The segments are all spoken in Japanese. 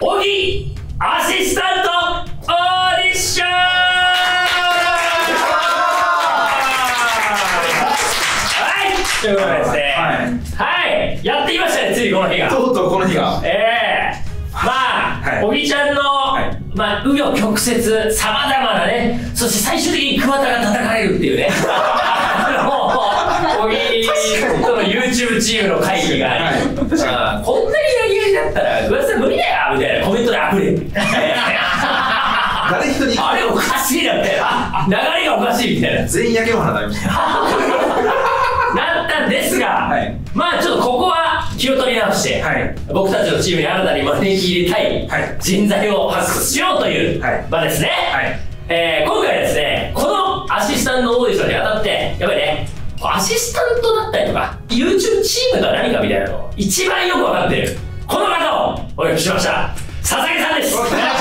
小木アシスタントオーディション。ということでですね、はい、やってきましたね、ついにこの日が。 とうとうこの日が。 まあ、小木ちゃんの、まあ、紆余曲折、さまざまなね、そして最終的に桑田が叩かれるっていうね、小木との YouTube チームの会議があり、こんなに投げやりだったら、桑田さん無理だよみたいなコメントで溢れる。 誰一人、 あれおかしいなみたいな、流れがおかしいみたいな。 全員焼け野原になりました。 なったんですが、まあちょっとここは気を取り直して、僕たちのチームに新たに招き入れたい人材を発掘しようという場ですね。今回ですね、このアシスタントオーディションにあたって、やっぱりね、アシスタントだったりとか YouTube チームとは何かみたいなのを一番よく分かっているこの方をお呼びしました。佐々木さんです。お願いします。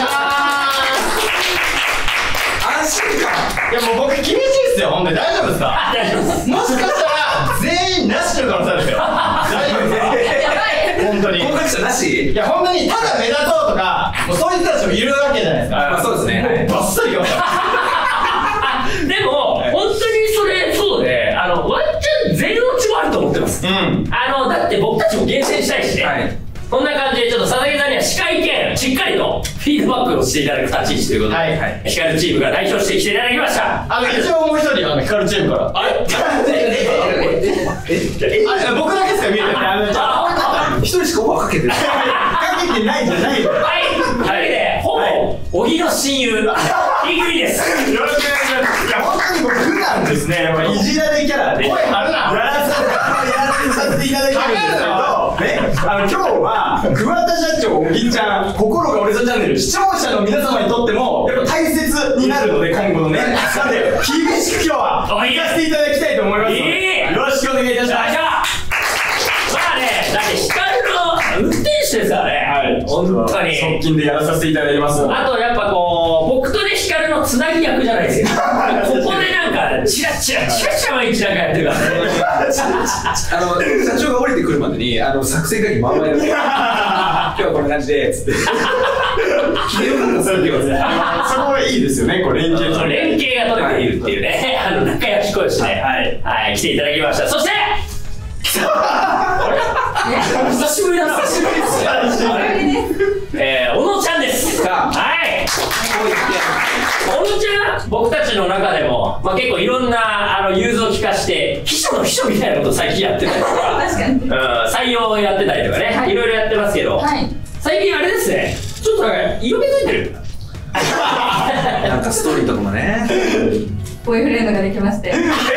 安心感。 いやもう僕厳しいっすよ、本当に。大丈夫ですか？ 大丈夫です。 もしかしたら全員なしの可能性あるんですよ。大丈夫ですか？本当に合格者なし。 いや本当にただ目立とうとか、もうそういう人たちもいるわけじゃないですか。 まあそうですね。 バッサリきました。 でも本当にそれそうで、ワンチャン全落ちもあると思ってます。だって僕たちも厳選したいしね。こんな感じでちょっと佐々木さんには司会兼しっかりとフィードバックをしていただく立ち位置ということで、光チームが代表して来ていただきました。 一応もう一人光チームから。あれ？僕だけですか見えてる。 一人しかオファーかけてない。 かけてないじゃないよ。 はい。というわけでほぼ小木の親友イグリです。 よろしくお願いします。いや本当に僕普段ですね、いじられキャラで声張るな。やらさせていただいてるんですけど。今日は桑田社長、小木ちゃん、心が折れたチャンネル、視聴者の皆様にとってもやっぱ大切になるので、今後のね、なので厳しく今日は行かせていただきたいと思いますので、よろしくお願いいたします。 まあね、だって光の運転手ですからね。本当に側近でやらさせていただきます。 あとやっぱこう僕とね光のつなぎ役じゃないですか。ここでなんかチラチラ毎日なんかやってるからね。 社長が降りてくるまでに作戦会議回る。今日はこんな感じでつって。 そこはいいですよね、これ連携が取れているっていうね、仲良し恋しね、来ていただきました。そして久しぶりだな。久しぶりですね。小野ちゃんです。はい。小野ちゃん、僕たちの中でも、まあ、結構いろんな融通を聞かして秘書の秘書みたいなことを最近やってたりとか、採用やってたりとかね、いろいろやってますけど、最近あれですね、ちょっとなんか色気づいてる。 なんかストーリーとかもね。 ボーイフレンドができまして。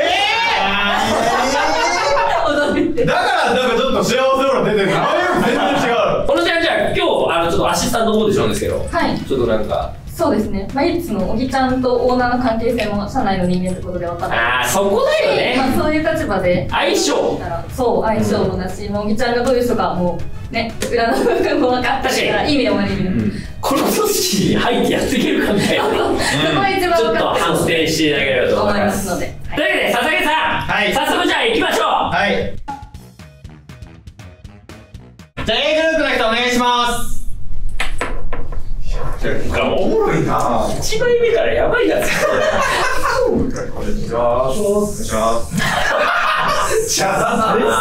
だからなんかちょっと幸せオーラ出てるな。全然違う。 小野ちゃん、じゃあ今日ちょっとアシスタントオーディションですけど、ちょっとなんかそうですね、いつも小木ちゃんとオーナーの関係性も社内の人間ということで分かって、 そこだよね。 そういう立場で相性、 そう相性もだし、小木ちゃんがどういう人かもうね、裏の部分も分かったから、いい意味でも悪い意味でもこの組織に入ってやっていけるかみたいな、 そこが一番ちょっと反省していただければと思いますので。 というわけで佐々木さん、早速じゃあ行きましょう。 はい。じゃあ A グループの人お願いします。 おもろいな。1枚目からやばいやつ。 こんにちは。お願いします。 じゃあ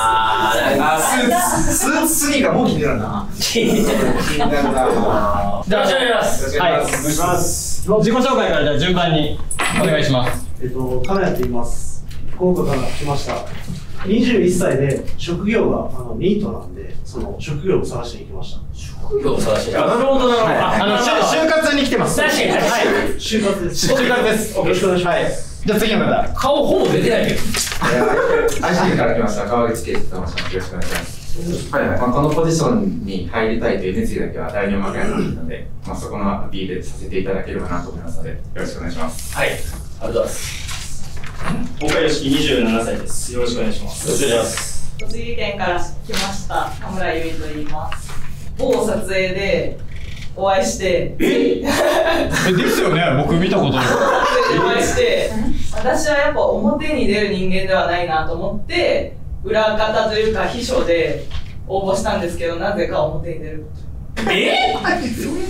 スーツスニーカーもう着てるな。気になるな。 よろしくお願いします。 はい、お願いします。自己紹介からじゃあ順番にお願いします。 金谷と言います。福岡から来ました。21歳で職業がニートなんで、その職業を探しに来ました。 職業を探しに。 なるほどなるほど。就活に来てます。 確かに。 就活です。 就活です。よろしくお願いします。じゃあ次の方。 顔ほぼ出てないけど。 愛知県から来ました川口圭介と申します。よろしくお願いします。このポジションに入りたいという熱意だけは第二幕にあるので、そこのアピールさせていただければなと思いますので、よろしくお願いします。 はい。ありがとうございます。 岡良樹27歳です。よろしくお願いします。 よろしくお願いします。 栃木県から来ました田村由衣と言います。某撮影でお会いして、 ですよね、僕見たことない。 お会いして、私はやっぱ表に出る人間ではないなと思って、裏方というか秘書で応募したんですけど、なぜか表に出る。 え？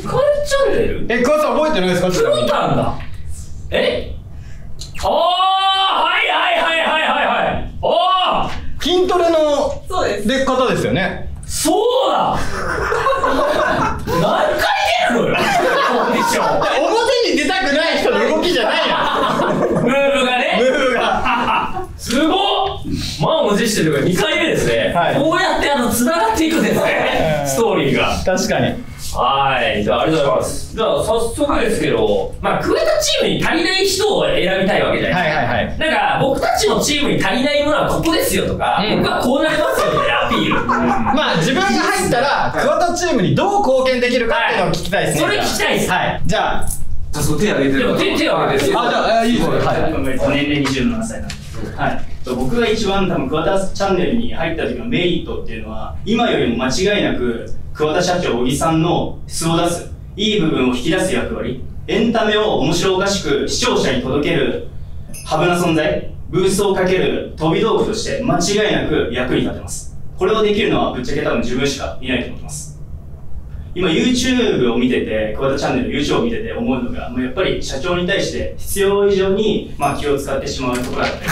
えてる？ 桑田さん覚えてないですか？ プロタンだ。え？ああ、はいはいはいはいはいはい。ああ、 筋トレのそうです。 方ですよね。 そうだ。何回出るのよ。コンディション。 表に出たくない人の動きじゃないやん。 ムーブがね。 ムーブが。 すごっ。満を持してるから2回目ですね。はい、こうやって繋がっていくんですね。ストーリーが。 確かに。 はい、じゃあありがとうございます。じゃあ早速ですけど、まあ桑田チームに足りない人を選びたいわけじゃないですか。なんか僕たちのチームに足りないものはここですよとか、僕はこうなりますよみたいなアピール。 まあ自分が入ったら桑田チームにどう貢献できるかっていうのを聞きたいですね。 それ聞きたいです。はい。 じゃあそこ手挙げてる。 手を挙げてる。 あ、じゃあいいですね。はい。年齢27歳なんで。はい。僕が一番多分桑田チャンネルに入った時のメリットっていうのは、今よりも間違いなく桑田社長小木さんの素を出す、いい部分を引き出す役割、エンタメを面白おかしく視聴者に届けるハブな存在、ブーストをかける飛び道具として間違いなく役に立てます。これをできるのはぶっちゃけ多分自分しかいないと思ってます。今 YouTube を見てて、桑田チャンネル YouTube を見てて思うのが、もうやっぱり社長に対して必要以上に気を使ってしまうところだった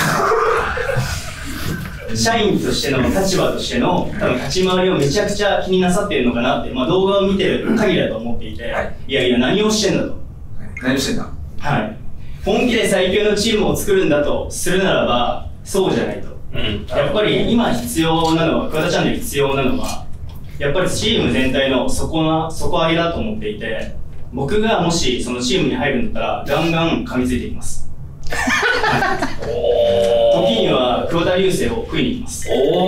り社員としての立場としての多分立ち回りをめちゃくちゃ気になさっているのかなって、動画を見てる限りだと思っていて、いやいや何をしてんだと。 何をしてんだ。 はい。本気で最強のチームを作るんだとするならば、そうじゃないと。やっぱり今必要なのは、桑田チャンネル必要なのは、やっぱりチーム全体の底上げだと思っていて、僕がもしそのチームに入るんだったらガンガン噛みついていきます。時には桑田流星を食いに行きます。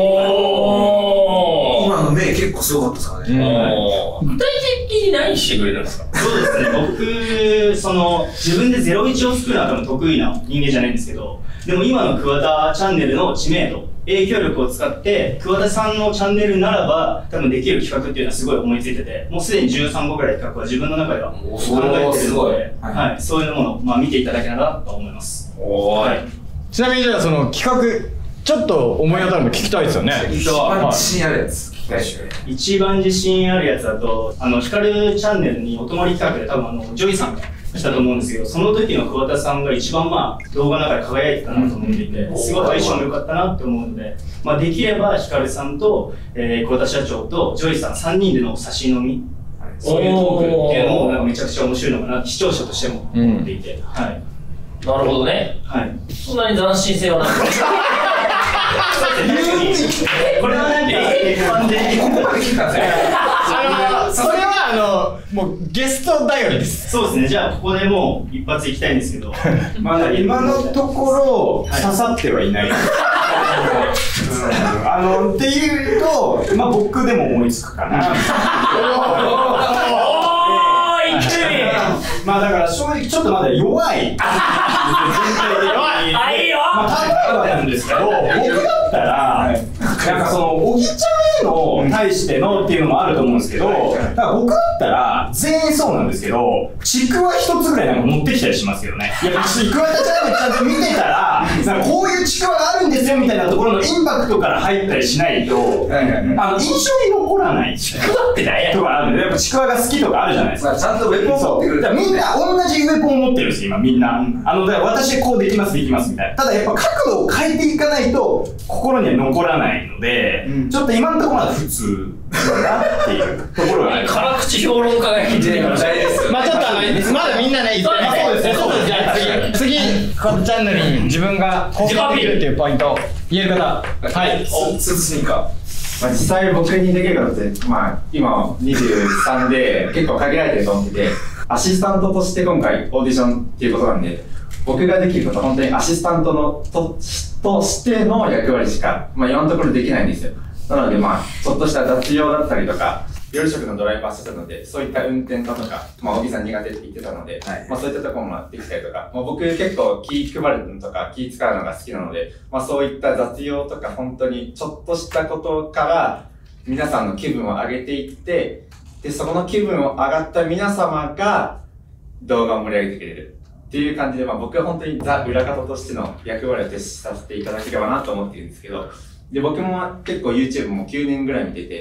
今の目結構すごかったですからね。具体的に何してくれるんですか？ そうですね、僕自分で01を作るのは多分得意な人間じゃないんですけど、でも今の桑田チャンネルの知名度、影響力を使って桑田さんのチャンネルならば多分できる企画っていうのはすごい思いついてて、もうすでに13個ぐらい企画は自分の中では考えてるので、はい、そういうものを見ていただけたらと思います。 はい、 ちなみにじゃあその企画ちょっと思い当たるの聞きたいですよね。 一番自信あるやつ聞きたいですよね。 一番自信あるやつだとヒカルチャンネルにお泊まり企画で多分ジョイさんがしたと思うんですけど、その時の桑田さんが一番動画の中で輝いてたなと思っていて、すごい相性も良かったなって思うので、できればヒカルさんと桑田社長とジョイさん3人での差し飲み、そういうトークっていうのもめちゃくちゃ面白いのかなって視聴者としても思っていて、はい。 なるほどね。 はい。 そんなに斬新性はない。 これはなんでそれはもうゲスト頼りです。 そうですね。じゃあここでもう一発いきたいんですけど、 今のところ刺さってはいない。っていうと僕でも思いつくかな。だから正直ちょっとまだ弱い。全体的に。 あ、いいよ。 例えばなんですけど、僕だったら、なんか小木ちゃんへの対してのっていうのもあると思うんですけど、だから僕だったら全員そうなんですけど、ちくわ一つぐらいなんか持ってきたりしますけどね。いや、ちくわたちゃんと見てたら、なんかこういうちくわがあるんですよみたいなところのインパクトから入ったりしないと、印象に残らない。ちくわって何やとかあるんで、やっぱちくわが好きとかあるじゃないですか。 ちゃんとウェポン持ってくる。 みんな同じウェポンを持ってるんですよ、今みんな。だから私こうできますみたいな。ただやっぱ角度を変えていかないと心には残らないので、ちょっと今のところまだ普通だなっていうところがある。 辛口評論家が聞いてるから大事ですよ。 ちょっとまだみんなね、言ってない。そうですね。じゃあ次桑田チャンネルに自分が貢献できるっていうポイントを言える方。はい。 スーツスニーカー。 実際僕にできることって今23で結構限られてると思ってて、アシスタントとして今回オーディションっていうことなんで、僕ができることは本当にアシスタントのとしての役割しか、今のところできないんですよ。なのでちょっとした雑用だったりとか、夜食のドライバーしてたので、そういった運転だとか、小木さん苦手って言ってたので、そういったところもできたりとか、僕結構気配るのとか気使うのが好きなので、そういった雑用とか本当にちょっとしたことから皆さんの気分を上げていって、で、そこの気分を上がった皆様が動画を盛り上げてくれるっていう感じで、僕は本当にザ・裏方としての役割を徹させていただければなと思っているんですけど、で、僕も結構 YouTube も9年ぐらい見てて、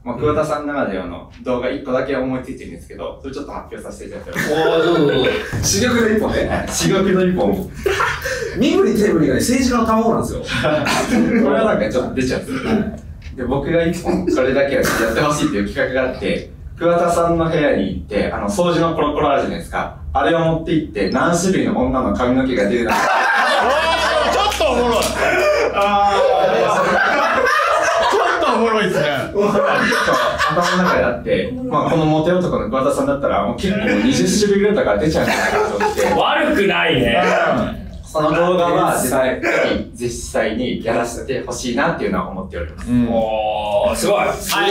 まあ、桑田さんならではの動画1個だけ思いついてるんですけど、それちょっと発表させていただきます。 珠玉の1本ね。 珠玉の1本。 身振り手振りがね、政治家の卵なんですよ。 これはなんかちょっと出ちゃうんですよ。で、僕が1本それだけはやってほしいっていう企画があって、桑田さんの部屋に行って、掃除のコロコロあるじゃないですか。あれを持って行って、何種類の女の髪の毛が出るのか。 ちょっとおもろい。ちょっとおもろいですね。 頭の中であって、まあこのモテ男の桑田さんだったら、もう結構20種類ぐらいとか出ちゃうんじゃないかなと思って。 悪くないね。 その動画は実際にやらせてほしいなっていうのは思っております。 おー、すごい。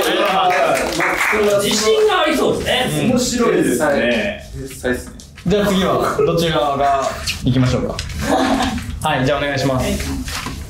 自信がありそうですね。 面白いですね。 実際ですね。 じゃあ次はどちらが行きましょうか。はい、じゃあお願いします。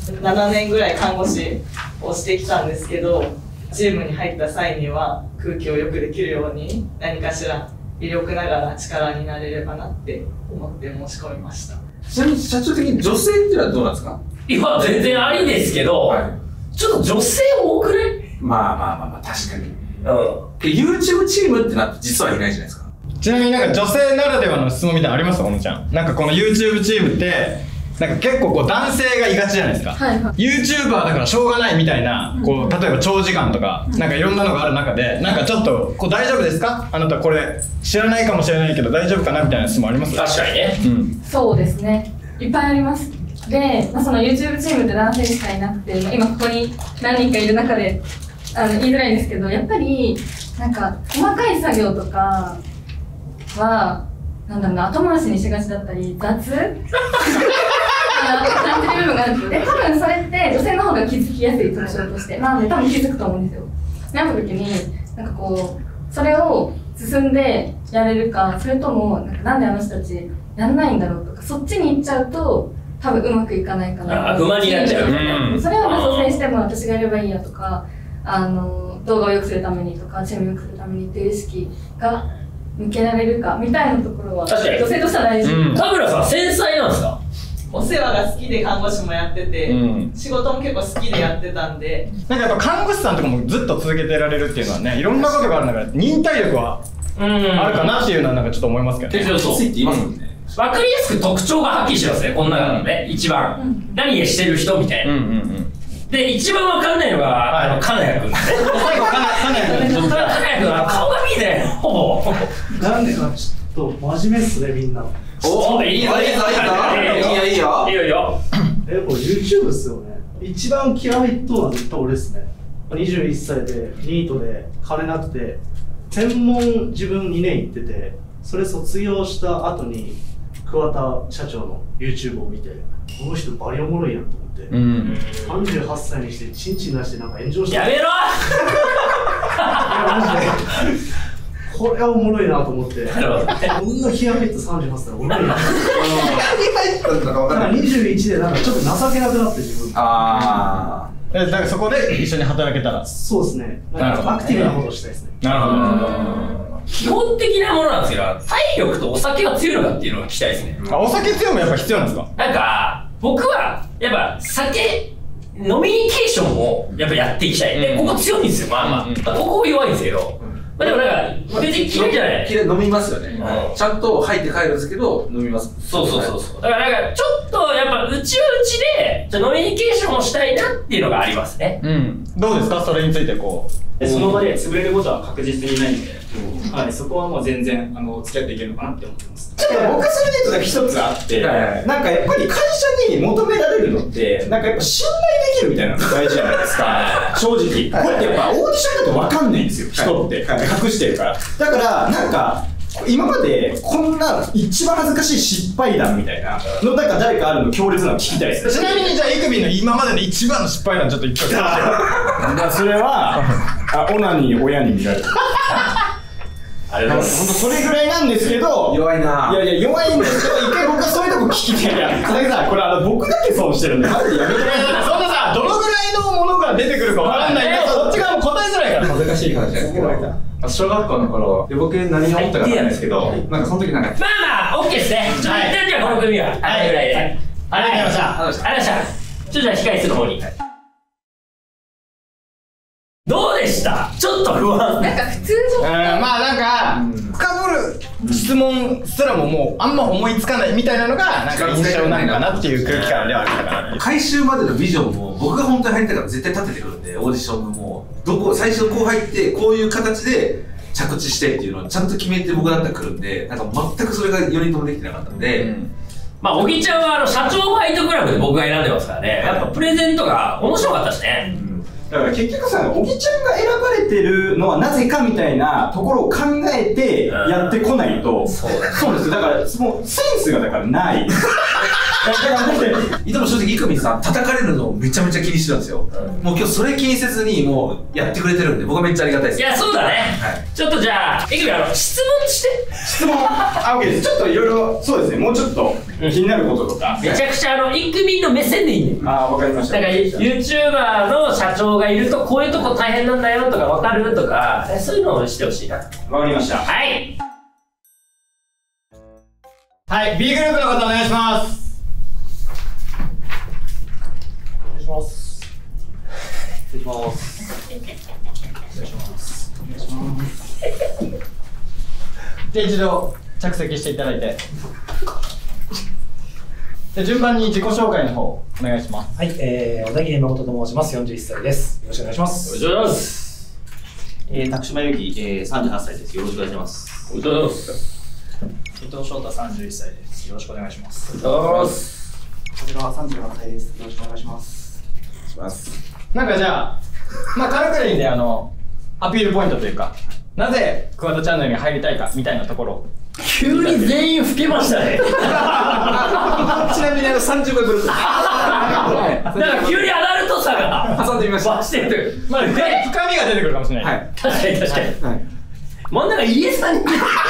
7年ぐらい看護師をしてきたんですけど、チームに入った際には空気をよくできるように何かしら微力ながら力になれればなって思って申し込みました。 ちなみに社長的に女性っていうのはどうなんですか？ いや、全然ありですけど、ちょっと女性多くない？ まあ、確かに。YouTube チームってなって実はいないじゃないですか。 ちなみになんか女性ならではの質問みたいなのありますか、小野ちゃん。なんかこの YouTube チームってなんか結構こう男性がいがちじゃないですか。 はいはい。 YouTuber だからしょうがないみたいな、こう例えば長時間とかなんかいろんなのがある中で、なんかちょっとこう大丈夫ですか、あなたこれ知らないかもしれないけど大丈夫かなみたいな質問あります？ 確かにね。 そうですね。いっぱいあります。で、その YouTube チームって男性しかいなくて、今ここに何人かいる中で言いづらいんですけど、やっぱりなんか細かい作業とかはなんだろうな、後回しにしがちだったり雑感じる部分があるんですよ。で、多分それって女性の方が気づきやすい特徴として、なんで多分気づくと思うんですよ。なった時になんかこうそれを進んでやれるか、それともなんであの人たちやんないんだろうとか、そっちに行っちゃうと多分うまくいかないかな。 不満になっちゃう。 それを率先しても私がやればいいやとか、動画を良くするためにとかチームを良くするためにっていう意識が向けられるかみたいなところは女性としては大事。 田村さん繊細なんですか？ お世話が好きで看護師もやってて、仕事も結構好きでやってたんで、 なんかやっぱ看護師さんとかもずっと続けてられるっていうのはね、いろんなことがある中で忍耐力はあるかなっていうのはなんかちょっと思いますけどね。 そうついて言いますもんね。 わかりやすく特徴がはっきりしてますね、この中のね、一番。何をしてる人みたいな。で、一番わかんないのが、金谷君ですね。 最後、金谷君。 金谷君は顔が見えない、ほぼ。 なんでかちょっと真面目っすね、みんな。 お、いいよ、いいよ。 いいよ。 いいよ、いいよ。 これ YouTube っすよね。一番嫌いとは絶対俺ですね。21歳で、ニートで、金なくて、専門自分2年行ってて、それ卒業した後に、桑田社長の YouTube を見て、この人バリおもろいやんと思って、38歳にしてチンチン出してなんか炎上してやめろマジでこれはおもろいなと思って、こんな日焼けって38歳おもろいな21でなんかちょっと情けなくなって自分だからそこで一緒に働けたら。 そうですね、なんかアクティブなことをしたいですね。 なるほど。 基本的なものなんですけど、体力とお酒が強いのかっていうのが聞きたいですね。 お酒強いもやっぱ必要なんですか？ なんか僕はやっぱ酒ノミニケーションをやっぱやっていきたい。で、ここ強いんですよ、まあまあ。ここ弱いんですけど、まあでもなんか別に嫌いじゃない。 嫌い、飲みますよね。ちゃんと入って帰るんですけど飲みます。 そうそうそうそう。だからなんかちょっとやっぱうちはうちでノミニケーションをしたいなっていうのがありますね。 どうですか、それについてこう。 その場で潰れることは確実にないんで、はい、そこはもう全然付き合っていけるのかなって思ってます。 ちょっと僕はそれで言うと一つあって、なんかやっぱり会社に求められるのってなんかやっぱ信頼できるみたいなのが大事じゃないですか。正直これってやっぱオーディションだと分かんないんですよ、人って隠してるから。だからなんか今までこんな一番恥ずかしい失敗談みたいなのなんか誰かあるの強烈なの聞きたいです。ちなみにじゃあイクビの今までの一番の失敗談ちょっと言ってください。それはオナニー親に見られる。あれ本当それぐらいなんですけど、 弱いな。 いやいや弱いんですけど、一回僕はそういうとこ聞きたい。いや佐々木さん、これ僕だけ損してるんでマジでやめてください。そんなさ、どのぐらいのものが出てくるかわからないからそっち側も答えづらいから。 恥ずかしい話ですけど、小学校の頃で僕何を思ったかわかんないですけど、なんかその時なんかまあまあ OK ですね。じゃあこの組ははいぐらいで、ありがとうございました。ありがとうございました。ちょっとじゃあ控室の方に。 どうでした？ちょっと不安。 なんか普通だった。 まあなんか深掘る質問すらももうあんま思いつかないみたいなのがなんか印象なのかなっていう空気感ではあったかな。 回収までのビジョンも僕が本当に入りたいから絶対立ててくるんで、オーディションのもう最初こう入ってこういう形で着地してっていうのをちゃんと決めて僕だったら来るんで、なんか全くそれが4人ともできてなかったんで、 まあ小木ちゃんは社長ファイトクラブで僕が選んでますからね、やっぱプレゼントが面白かったしね。 だから結局さ、小木ちゃんが選ばれてるのはなぜかみたいなところを考えてやってこないと、そうですよ。だからもうセンスがだからない。 いつも正直イクミンさん叩かれるのをめちゃめちゃ気にしてたんですよ。もう今日それ気にせずにもうやってくれてるんで僕はめっちゃありがたいです。 いやそうだね、ちょっとじゃあイクミン質問して。 質問OK です。ちょっといろいろそうですね、もうちょっと気になることとかめちゃくちゃイクミンの目線でいいね。 わかりました。 だから YouTuber の社長がいるとこういうとこ大変なんだよとか分かるとか、そういうのをしてほしいな。 わかりました。 はいはい、B グループの方お願いします。 失礼します。失礼します。失礼します。お願いします。 で、一度着席していただいて。で、順番に自己紹介の方お願いします。 はい、小田切誠と申します。41歳です。よろしくお願いします。 お願いします。 拓島由紀、38歳です。よろしくお願いします。 お願いします。 伊藤翔太31歳です。よろしくお願いします。 お願いします。 こちらは37歳です。よろしくお願いします。 なんかじゃあ、まあ軽くでいいんで、アピールポイントというか、なぜ桑田チャンネルに入りたいかみたいなところ。 急に全員老けましたね。 ちなみに30倍ブルース。だから急にアダルトさが挟んでみました。 増してる。 まあ深みが出てくるかもしれない。 はい。 確かに確かに。真ん中イエスさんに。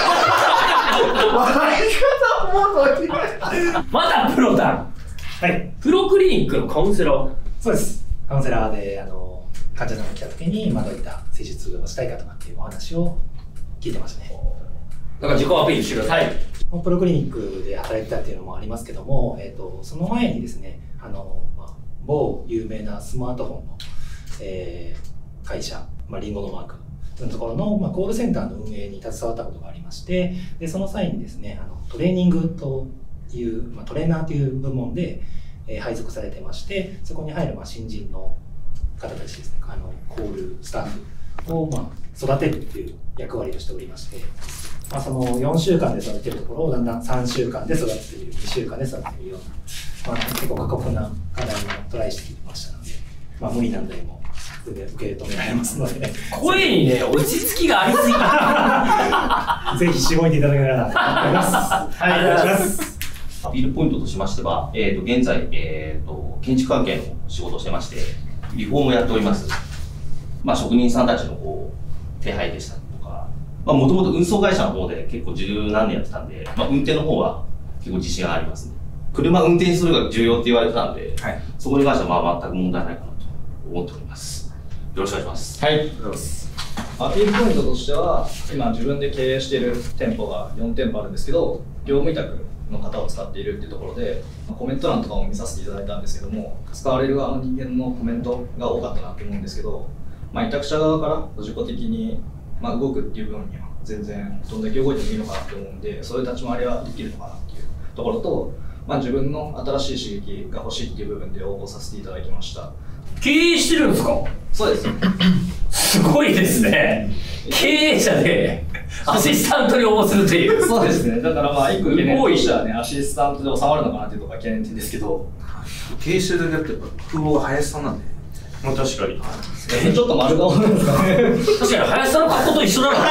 またプロだ。 はい。 プロクリニックのカウンセラー。 そうです。カウンセラーで患者さんが来た時にどういった施術をしたいかとかっていうお話を聞いてましたね。 だから自己アピールしてください。 プロクリニックで働いてたっていうのもありますけども、その前にですね、某有名なスマートフォンの、会社、リンゴのマークのところの、コールセンターの運営に携わったことがありまして、でその際にですね、トレーニングという、トレーナーという部門で、配属されてまして、そこに入る新人の方たちですね、コールスタッフを育てるっていう役割をしておりまして、その4週間で育てるところをだんだん3週間で育てている、2週間で育てているような、結構過酷な課題をトライしてきましたので、無理難題も全然受け止められますので、 声にね、落ち着きがありすぎた。 ぜひしごいていただけたらなと思います。はい、お願いします。 アピールポイントとしましては、現在、建築関係の仕事をしてまして、リフォームをやっております。職人さんたちの手配でしたりとか、もともと運送会社の方で結構十何年やってたんで、運転の方は結構自信がありますね。車運転するのが重要って言われてたんで、はい、そこに関しては全く問題ないかなと思っております。よろしくお願いします。 はい。 アピールポイントとしては、今自分で経営している店舗が4店舗あるんですけど、業務委託の方を使っているっていうところで、コメント欄とかも見させていただいたんですけども、使われる側の人間のコメントが多かったなと思うんですけど、委託者側から自己的に動くっていう部分には全然どんだけ動いてもいいのかなと思うんで、そういう立ち回りはできるのかなっていうところと、自分の新しい刺激が欲しいっていう部分で応募させていただきました。 経営してるんですか？ そうです。 すごいですね。経営者でアシスタントに応募するという。 そうですね。だから一個懸念としてはね、アシスタントで収まるのかなっていうところが懸念点ですけど、 経営してるだけだってやっぱ風貌が林さんなんで。 確かに。 ちょっと丸顔なんですかね。 確かに林さんの格好と一緒だな。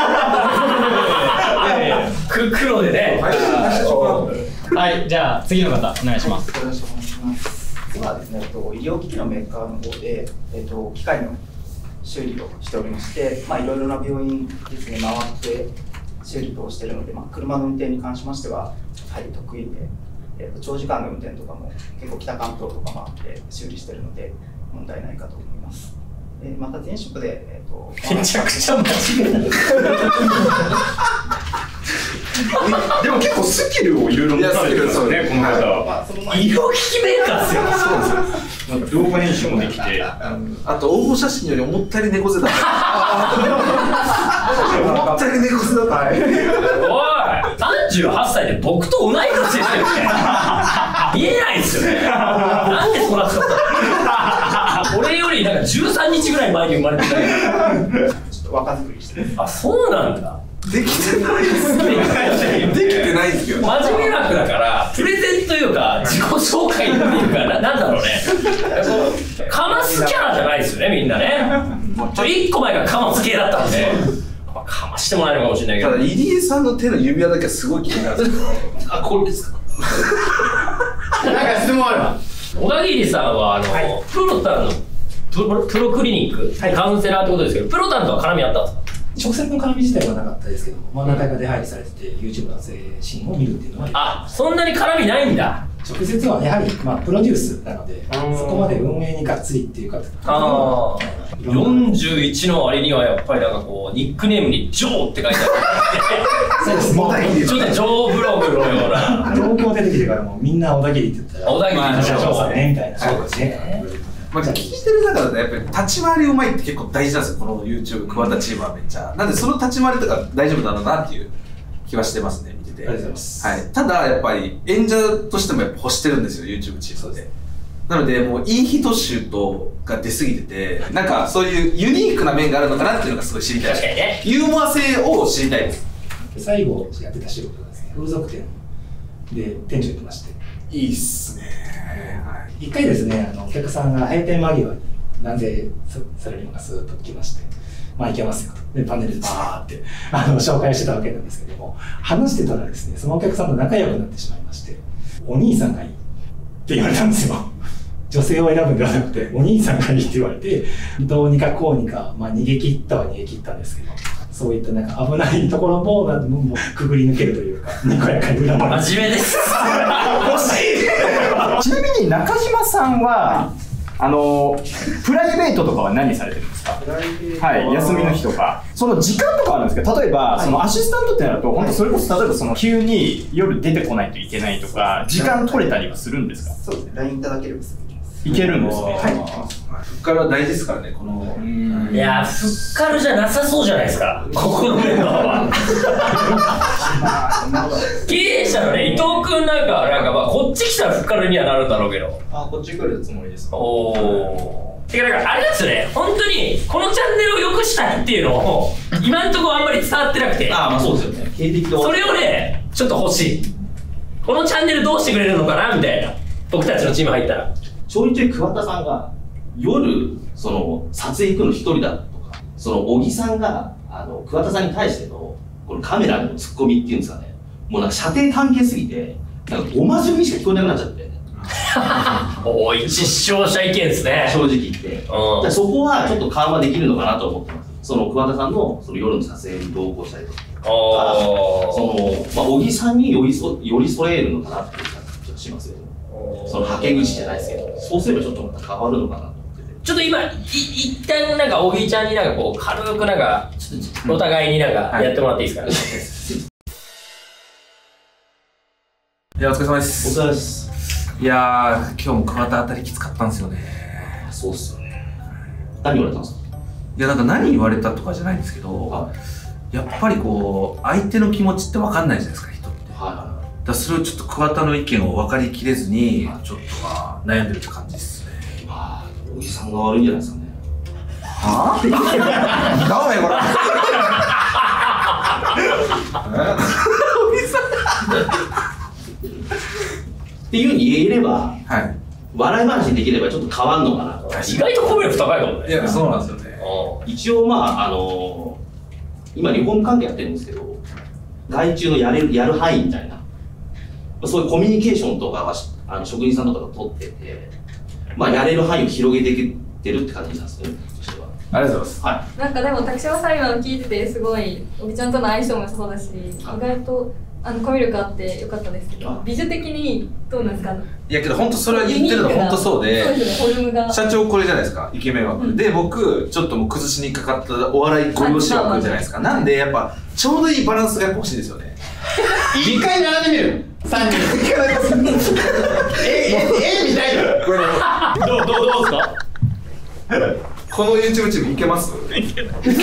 黒でね。 はい、じゃあ次の方お願いします。 よろしくお願いします。ではですね、医療機器のメーカーの方で、機械の修理をしておりまして、いろいろな病院ですね、回って修理をしているので、車の運転に関しましては、得意で、長時間の運転とかも結構北関東とか回って修理しているので、問題ないかと思います。また前職で、 めちゃくちゃ間違いない。 でも結構スキルをいろいろ持たれてるんですよね、この方は。 医療機器メーカーっすよ。 そうですよ。 なんか動画編集もできて、 あと応募写真より思ったより猫背だった。思ったより猫背だった。 おい、38歳で僕と同い年ですよね。見えないっすよね。なんでそんな人俺よりなんか13日ぐらい前に生まれてた。 ちょっと若作りして。 あ、そうなんだ。 できてないですね。できてないですよ。 真面目な子だからプレゼンというか自己紹介っていうかなんだろうね。かますキャラじゃないですよね、みんなね。1個前がかます系だったんで、かましてもらえるかもしれないけど。 ただ入江さんの手の指輪だけはすごい気になるんですよ。あ、これですか。 なんか質問あるわ。 小田切さんはプロタンのプロクリニック、カウンセラーってことですけど、プロタンとは絡みあったんですか？ 直接の絡み自体はなかったですけども、何回か出入りされてて YouTube のシーンを見るっていうのは、 あ、そんなに絡みないんだ。 直接はやはり、プロデュースなので、そこまで運営にがっつりっていうか、 41の割にはやっぱりなんかこうニックネームにジョーって書いてある。 そうです。 ちょっとジョーブログのような。 東京出てきてからもみんな小田切って言ったら、 小田切社長さんねみたいな。そうですね。 聞いてる中だとやっぱり立ち回りうまいって結構大事なんですよ、この YouTube 桑田チームはめっちゃ。なんでその立ち回りとか大丈夫だろうなっていう気はしてますね、見てて。 ありがとうございます。 はい。ただやっぱり演者としてもやっぱ欲してるんですよ、YouTube チームで。なのでもういい人集が出過ぎてて、なんかそういうユニークな面があるのかなっていうのがすごい知りたい。 確かにね。 ユーモア性を知りたいです。 最後やってた仕事がですね、風俗店で店長やってまして。 いいっすね。 一回ですね、お客さんが閉店間際に男性サラリーマンがスーッと来まして、いけますよと。で、パネルでバーって紹介してたわけなんですけども、話してたらですね、そのお客さんと仲良くなってしまいまして、お兄さんがいいって言われたんですよ。女性を選ぶんではなくて、お兄さんがいいって言われて、どうにかこうにか、逃げ切ったは逃げ切ったんですけど、そういったなんか危ないところもくぐり抜けるというか、にこやかに裏回り。 真面目です。 欲しい。ちなみに中島さんはプライベートとかは何されてるんですか？はい、休みの日とか。その時間とかあるんですけど、例えばそのアシスタントってなると、本当それこそ例えばその急に夜出てこないといけないとか、時間取れたりはするんですか？ そうですね。LINE いただければすぐ行きます。 いけるんですね。はい。 フッカルは大事ですからね、この。 いや、フッカルじゃなさそうじゃないですか、ここのメンバーは。経営者のね、伊藤君なんかこっち来たらフッカルにはなるんだろうけど。 あ、こっち来るつもりですか？ おお。てかあれですよね、本当にこのチャンネルを良くしたいっていうのを今んところあんまり伝わってなくて。 あ、そうですよね。 それをね、ちょっと欲しい。このチャンネルどうしてくれるのかなみたいな。僕たちのチーム入ったら。 ちょいちょい桑田さんが夜撮影行くの一人だとか、小木さんが桑田さんに対してのこのカメラのツッコミっていうんですかね、もうなんか射程短径すぎてなんかごま順にしか聞こえなくなっちゃって。 おい、失笑者意見ですね、 正直言って。そこはちょっと緩和できるのかなと思ってます。桑田さんの夜の撮影に同行したりとか、小木さんに寄り添えるのかなっていう感じがしますよね。はけ口じゃないですけど、そうすればちょっとまた変わるのかなと思ってて。 ちょっと今一旦なんか小木ちゃんになんかこう軽くなんかちょっとお互いになんかやってもらっていいですか？ いや、お疲れ様です。 お疲れ様です。 いやー、今日も桑田あたりきつかったんですよね。 そうっすよね。何言われたんですか？ いや、なんか何言われたとかじゃないんですけど、やっぱりこう相手の気持ちって分かんないじゃないですか、人って。だそれをちょっと桑田の意見を分かりきれずに、ちょっと悩んでるって感じですね。 小木さんが悪いんじゃないですかね。 はぁ？ダメこれ。 っていうふうに言えれば、笑い話にできればちょっと変わんのかなと。 意外とコミュ力高いかもね。 いや、そうなんですよね。 一応今リフォーム関係やってるんですけど、外注のやる範囲みたいな、そういうコミュニケーションとかは職人さんとかと取ってて、やれる範囲を広げていってるって感じなんですね。 ありがとうございます。 はい。 なんかでも竹島裁判を聞いててすごいおびちゃんとの相性もそうだし、意外とコミュ力あってよかったですけど、美女的にどうなんですか？ いやけど本当それは言ってるの本当そうで、 そうですね、フォルムが社長これじゃないですか、イケメン枠、で僕ちょっともう崩しにかかったお笑いご利用し枠じゃないですか。なんでやっぱちょうどいいバランスがやっぱ欲しいですよね。 一回並んでみる3人みたいなどうですか？ この YouTube チームいけます？ いけないね。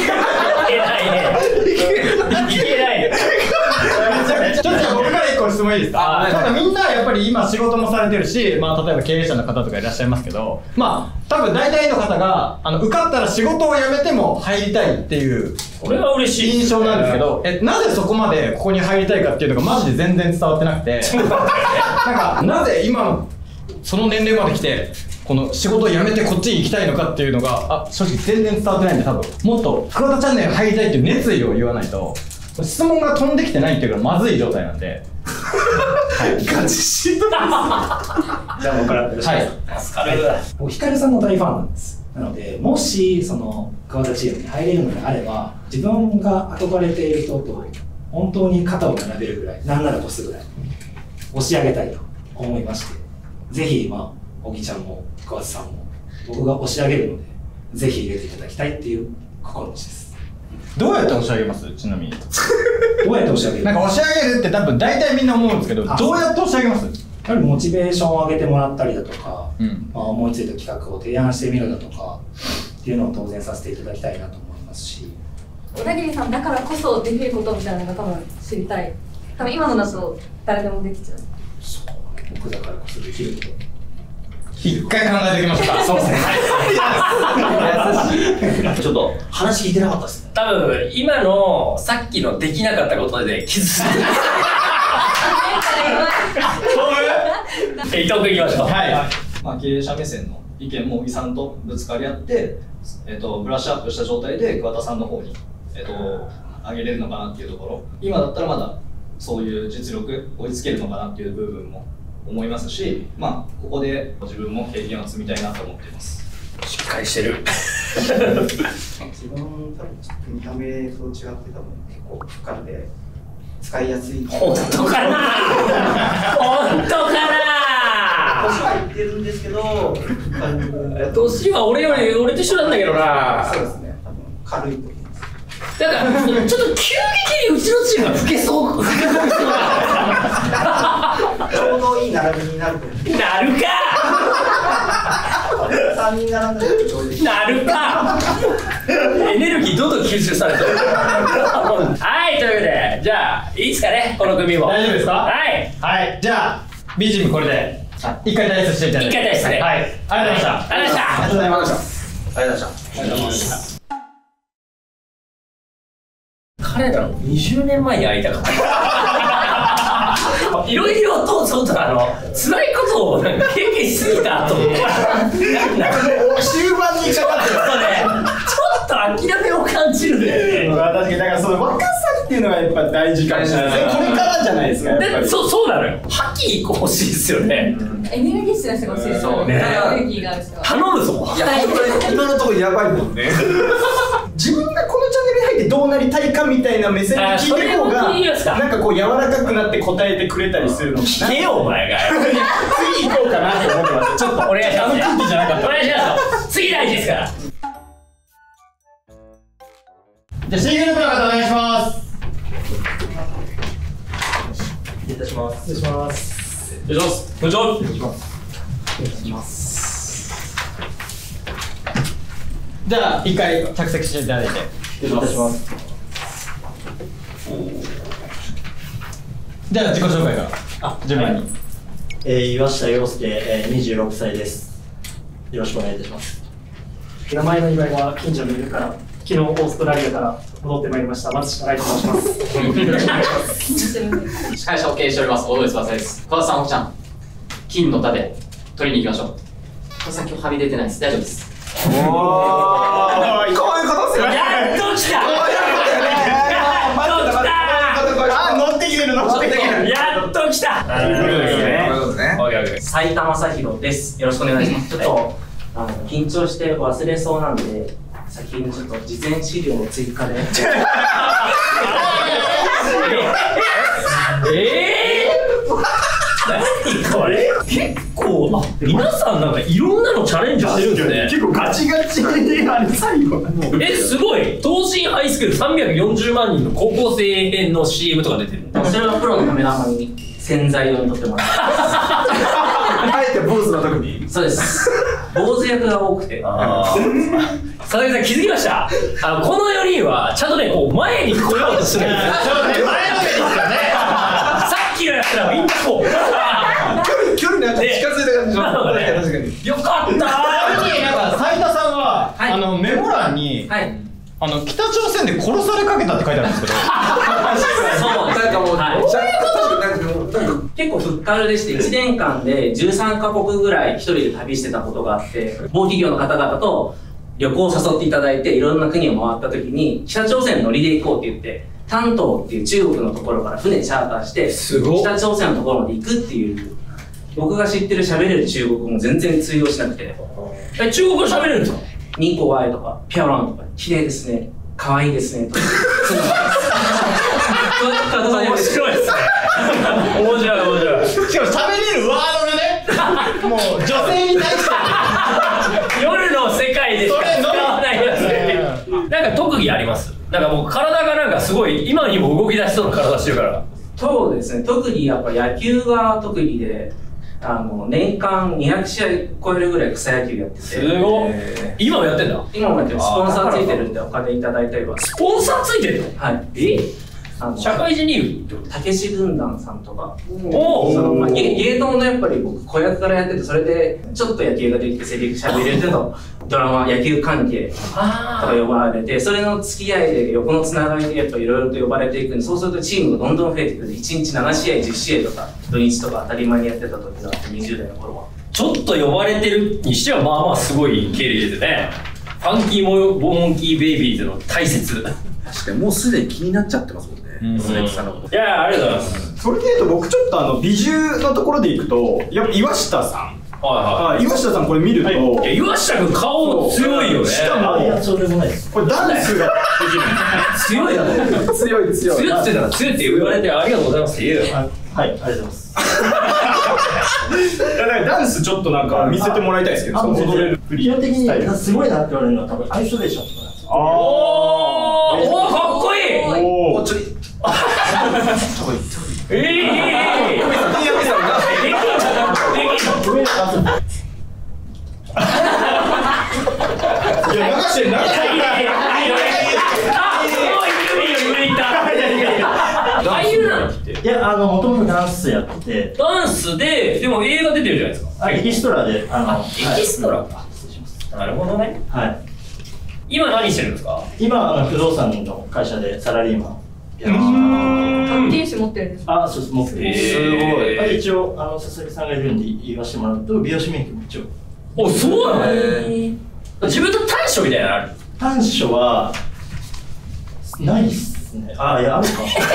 いけない。 ちょっと僕から1個質問いいですか？ただみんなやっぱり今仕事もされてるし、例えば経営者の方とかいらっしゃいますけど、多分大体の方が受かったら仕事を辞めても入りたいっていうこれは嬉しい印象なんですけど、なぜそこまでここに入りたいかっていうのがマジで全然伝わってなくてなぜ今のその年齢まで来てこの仕事を辞めてこっちに行きたいのかっていうのが正直全然伝わってないんで、多分もっと桑田チャンネル入りたいっていう熱意を言わないと質問が飛んできてないっていうのがまずい状態なんでガチシートです。 じゃあ僕からよろしいですか。助かる。僕ヒカルさんの大ファンなんです。なのでもしその桑田チームに入れるのであれば、自分が憧れている人と本当に肩を並べるぐらい、なんなら越すぐらい押し上げたいと思いまして、ぜひ小木ちゃんも桑田さんも僕が押し上げるので、ぜひ入れていただきたいっていう心持ちです。 どうやって押し上げます？ちなみにどうやって押し上げる？ なんか押し上げるって多分大体みんな思うんですけど、どうやって押し上げます？ やはりモチベーションを上げてもらったりだとか、思いついた企画を提案してみるだとかっていうのを当然させていただきたいなと思いますし、 小田切さんだからこそできることみたいなのが多分知りたい。多分今のだと誰でもできちゃう。 そう、僕だからこそできること。 一回考えておきましょうか。そうですね。 ちょっと話聞いてなかったですね。 多分今のさっきのできなかったことで気づいて伊藤君いきましょう。 経営者目線の意見も小木さんとぶつかり合って、ブラッシュアップした状態で桑田さんの方に、上げれるのかなっていうところ、今だったらまだそういう実力追いつけるのかなっていう部分も思いますし、ここで自分も経験を積みたいなと思っています。 しっかりしてる。 自分多分ちょっと見た目と違って多分結構負荷で使いやすい。 本当かな。本当かな。 年は言ってるんですけど、 年は俺と一緒なんだけどな。 そうですね。多分軽いと思います。 だからちょっと急激にうちのチームが老けそう。 ちょうどいい並びになると思う。 なるか。 3人並んだらちょうどいい。 なるか。エネルギーどんどん吸収されてる。はい、というわけで、じゃあいいですかね、この組も。 大丈夫ですか？ はい。 はい、じゃあ BGM これで一回退出していただいて。 一回退出ね。 はい。ありがとうございました。 ありがとうございました。 ありがとうございました。 ありがとうございました。ありがとうございました。 彼らの20年前に会いたかった。いろいろとちょっと辛いことをなんか経験しすぎたと思って。終盤にかかってる。 ちょっと諦めを感じるんだよね。 確かにだからその若さっていうのがやっぱ大事かもしれない。これからじゃないですか。やっぱりそうなのよ。覇気欲しいですよね。 エネルギッシュな人が欲しいですよね。エネルギーがある人は。 頼むぞ。 いや本当に今のところやばいもんね。 自分がこのチャンネルに入ってどうなりたいかみたいな目線で聞いてる方がなんかこう柔らかくなって答えてくれたりするのかな。 聞けよお前が。 次行こうかなと思ってます。ちょっとお願いします。 空気じゃなかった。 お願いします。次大事ですから。 じゃあ C グループの方お願いします。 失礼いたします。 失礼します。 お願いします。こんにちは。 お願いします。 じゃあ一回着席していただいて。 お願いします。 じゃあ自己紹介から順番に。 岩下陽介、26歳です。よろしくお願いいたします。名前の由来は近所にいるから、昨日オーストラリアから戻ってまいりました松下大と申します。よろしくお願いします。 会社を経営しております大鳥翼です。桑田さん、奥ちゃん、金の盾取りに行きましょう。桑田さん、今日はみ出てないです。大丈夫です。 おー、こういうことっすよね。 やっと来た。 乗ってきてる乗ってきてる。 やっと来た。 斉田正宏です。よろしくお願いします。ちょっと緊張して忘れそうなんで、先にちょっと事前資料を追加で。 何これ？結構皆さんなんかいろんなのチャレンジしてるんですね。 結構ガチガチにあれ最後すごい東進ハイスクール340万人の高校生編の CM とか出てる。 それはプロのカメラマンに洗剤用に撮ってもらってあえて坊主の時に。 そうです。坊主役が多くて。 佐々木さん気づきました？この4人はちゃんとね、こう前に来ようとするんですよ。 そうね、前のめりですよね。 さっきのやつらみんなこう。 距離なんか近づいた感じの。確かに。 よかったー。 なんか斉田さんは、メモ欄に、北朝鮮で殺されかけたって書いてあるんですけど。 そう、なんかもう、結構フッカルでして、1年間で13カ国ぐらい一人で旅してたことがあって、某企業の方々と旅行を誘っていただいて、いろんな国を回った時に、北朝鮮乗りで行こうって言って、丹東っていう中国のところから船チャーターして、北朝鮮のところまで行くっていう、僕が知ってる喋れる中国語も全然通用しなくて。 中国語喋れるんですか？ ニコワイとか、ピャオランとか、綺麗ですね、可愛いですね、とか。 面白いですね。面白い面白い。 しかも喋れるワードがね、もう女性に対して夜の世界でしか使わないやつで。なんか特技あります？なんかもう体がなんかすごい今にも動き出しそうな体してるから。 そうですね、特にやっぱ野球が特技で、年間200試合超えるぐらい草野球やってて。 すごい。今もやってんだ？ 今もやってる。スポンサーついてるんでお金いただいたりは。 スポンサーついてるの？ はい。 社会人リーグたけし軍団さんとか。 おお。芸能のやっぱり僕子役からやってて、それでちょっと野球ができてセリフ喋れるとドラマ野球関係とか呼ばれて、それの付き合いで横のつながりでやっぱいろいろと呼ばれていくんで、そうするとチームがどんどん増えてくるんで、1日7試合10試合とか土日とか当たり前にやってた時があって、20代の頃は。 ちょっと呼ばれてるにしてはまあまあすごい経歴ですね。ファンキーモンキーベイビーズの大切。 確かにもうすでに気になっちゃってますもんね。 いや、ありがとうございます。 それでいうと僕ちょっと美獣のところでいくと、やっぱ岩下さん。岩下さんこれ見ると、 岩下君顔強いよね。 しかも、 いや、そうでもないです。 これダンスができる。 強いだろ。 強い。 強いって言ったら強いって言われてありがとうございますって言うよ。 はい、ありがとうございます。 ダンスちょっとなんか見せてもらいたいですけど、踊れる基本的にすごいなって言われるのは多分アイソレーションとかなんですよ。 おー、かっこいい。 おー、ちょい。いや、流してる。 いや、もともとダンスやってて。 ダンスで、でも映画出てるじゃないですか。 エキストラで、 エキストラか。なるほどね。 はい。 今何してるんですか？ 今、不動産の会社でサラリーマン。 発見士持ってるんですか？ そうです、持ってる。すごい。一応、佐々木さんがいるんで言わせてもらうと、美容師免許も一応。 お、そうなの？自分の短所みたいなのある？ 短所は、ないっすね。いや、あるか。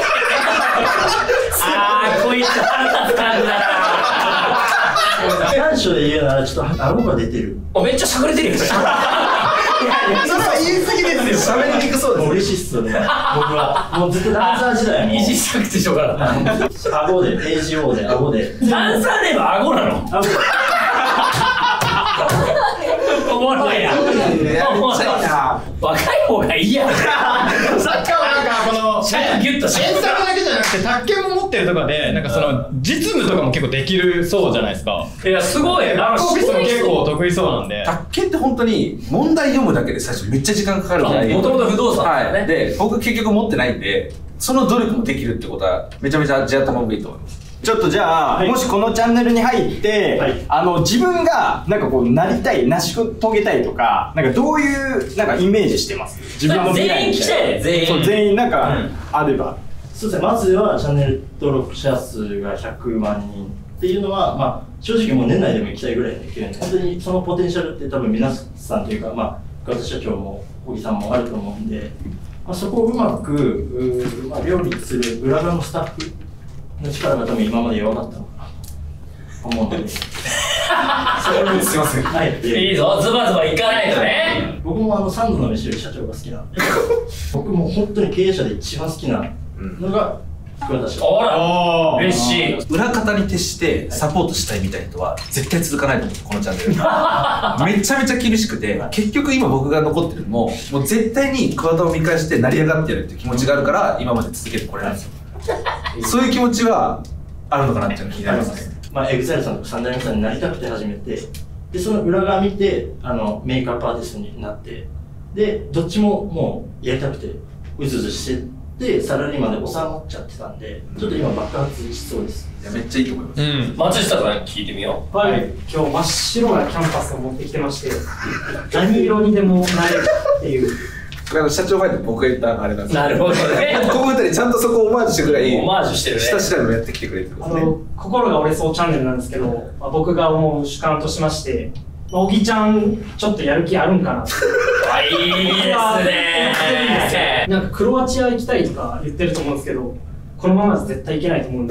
こいつ腹立つ感じだな。 短所で言うなら、ちょっと顎が出てる。 めっちゃしゃくれてるよ。 それは言い過ぎですよ。喋りにくそうです。 嬉しいっすよね。僕はもうずっとダンサー時代も。 いじしたくてしょうがない。 顎で、AGO で、顎で。 ダンサーでも顎なの？顎。おもろいな。若い方がいいやん。 サッカーはなんかこのギュッとして演作だけじゃなくて卓球も持ってるとかで、なんかその実務とかも結構できるそうじゃないですか。 いや、すごい。 オフィスも結構得意そうなんで。 卓球って本当に問題読むだけで最初めっちゃ時間かかるじゃないですか。 もともと不動産だよね。 で、僕結局持ってないんで、その努力もできるってことはめちゃめちゃ地頭もいいと思います。 ちょっとじゃあ、もしこのチャンネルに入って、自分がなんかこうなりたい、成し遂げたいとか、なんかどういうなんかイメージしてます？自分の未来みたいな。全員なんかあれば。 そうですね、まずはチャンネル登録者数が100万人っていうのは、まあ、正直もう年内でも行きたいぐらいできるんで、本当にそのポテンシャルって多分皆さんというか、まあ、桑田社長も小木さんもあると思うんで、まあ、そこをうまく料理する裏側のスタッフの力が多分今まで弱かったのかなと思うので。 すいません。 はい。 いいぞ、ズバズバいかないとね。 僕もサンドの飯より社長が好きなんで、僕も本当に経営者で一番好きなのが桑田社長。 あら、嬉しい。 裏方に徹してサポートしたいみたいな人は絶対続かないと思う、このチャンネル。めちゃめちゃ厳しくて、結局今僕が残ってるのも、もう絶対に桑田を見返して成り上がってやるっていう気持ちがあるから、今まで続けてこれないんですよ。 そういう気持ちはあるのかなっていうの気になりますね。 まあ、EXILE さんとか三代目さんになりたくて始めて、でその裏側見てメイクアップアーティストになって、でどっちももうやりたくてうずうずしててサラリーマンで収まっちゃってたんで、ちょっと今爆発しそうです。 いやめっちゃいいと思います。 松下さん聞いてみよう。 はい、今日真っ白なキャンパスを持ってきてまして、何色にでもなれるっていう。 社長前で僕が言ったあれなんですけど、 なるほどね。 ここでちゃんとそこをオマージュしてくらい、 オマージュしてるね。 下調べもやってきてくれてるんですね。 心が折れそうチャンネルなんですけど、僕が思う主観としまして、小木ちゃんちょっとやる気あるんかなって。 いいですね。 なんかクロアチア行きたいとか言ってると思うんですけど、このまま絶対行けないと思うんで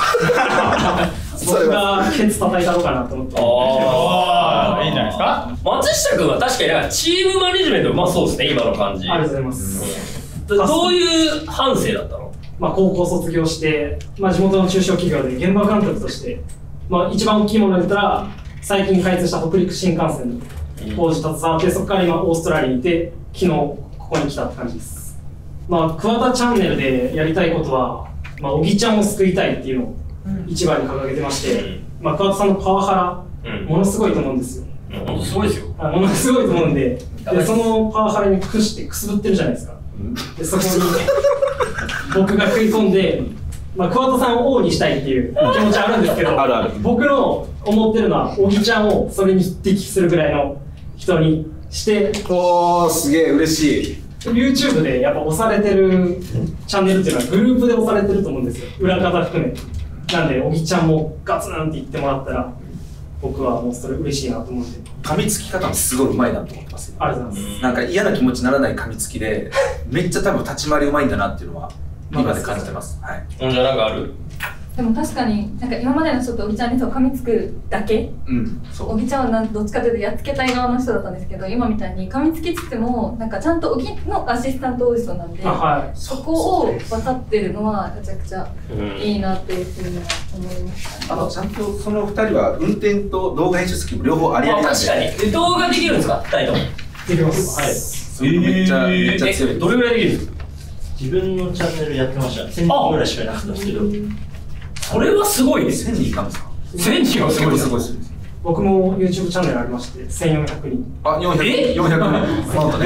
僕がケツ叩いたろうかなと思って。 いいんじゃないですか。松下君は確かになんかチームマネジメントうまそうですね、今の感じ。 ありがとうございます。 どういう半生だったの？ まあ高校卒業して、まあ地元の中小企業で現場監督として、まあ一番大きいもので言ったら最近開通した北陸新幹線の工事携わって、そこから今オーストラリアにいて、昨日ここに来たって感じです。まあ桑田チャンネルでやりたいことは、まあ小木ちゃんを救いたいっていうのを一番に掲げてまして、まあ桑田さんのパワハラ、ものすごいと思うんですよ。 ものすごいですよ。 ものすごいと思うんで、そのパワハラに屈してくすぶってるじゃないですか。でそこに僕が食い込んで、まあ、桑田さんを王にしたいっていう気持ちあるんですけど僕の思ってるのは小木ちゃんをそれに匹敵するぐらいの人にして。 おーすげえ嬉しい。 YouTube でやっぱ押されてるチャンネルっていうのはグループで押されてると思うんですよ、裏方含め。なんで小木ちゃんもガツンって言ってもらったら僕はもうそれ嬉しいなと思うんで。 噛みつき方もすごいうまいなと思ってます。 ありがとうございます。 なんか嫌な気持ちにならない噛みつきでめっちゃ多分立ち回りうまいんだなっていうのは今で感じてます。はい。 じゃあなんかある？ でも確かになんか今までの人と小木ちゃんにそう噛みつくだけ、小木ちゃんはどっちかというとやっつけたい側の人だったんですけど、今みたいに噛みつきつつもなんかちゃんと小木のアシスタントオーディションなんで、そこを分かってるのはめちゃくちゃいいなっていうふうには思いましたね。 ちゃんとその2人は運転と動画編集スキルも両方ありありなんで。 確かに。で動画できるんですか、2人とも？ できます。 はい。それめっちゃ強い。 どれぐらいできるんですか？ 自分のチャンネルやってました。1000人ぐらいしかいなかったんですけど。 それはすごいね。 1000人いかんですか ？1000人はすごいです。 僕も YouTube チャンネルありまして、1400人。 あ、400人。400人。なんとね。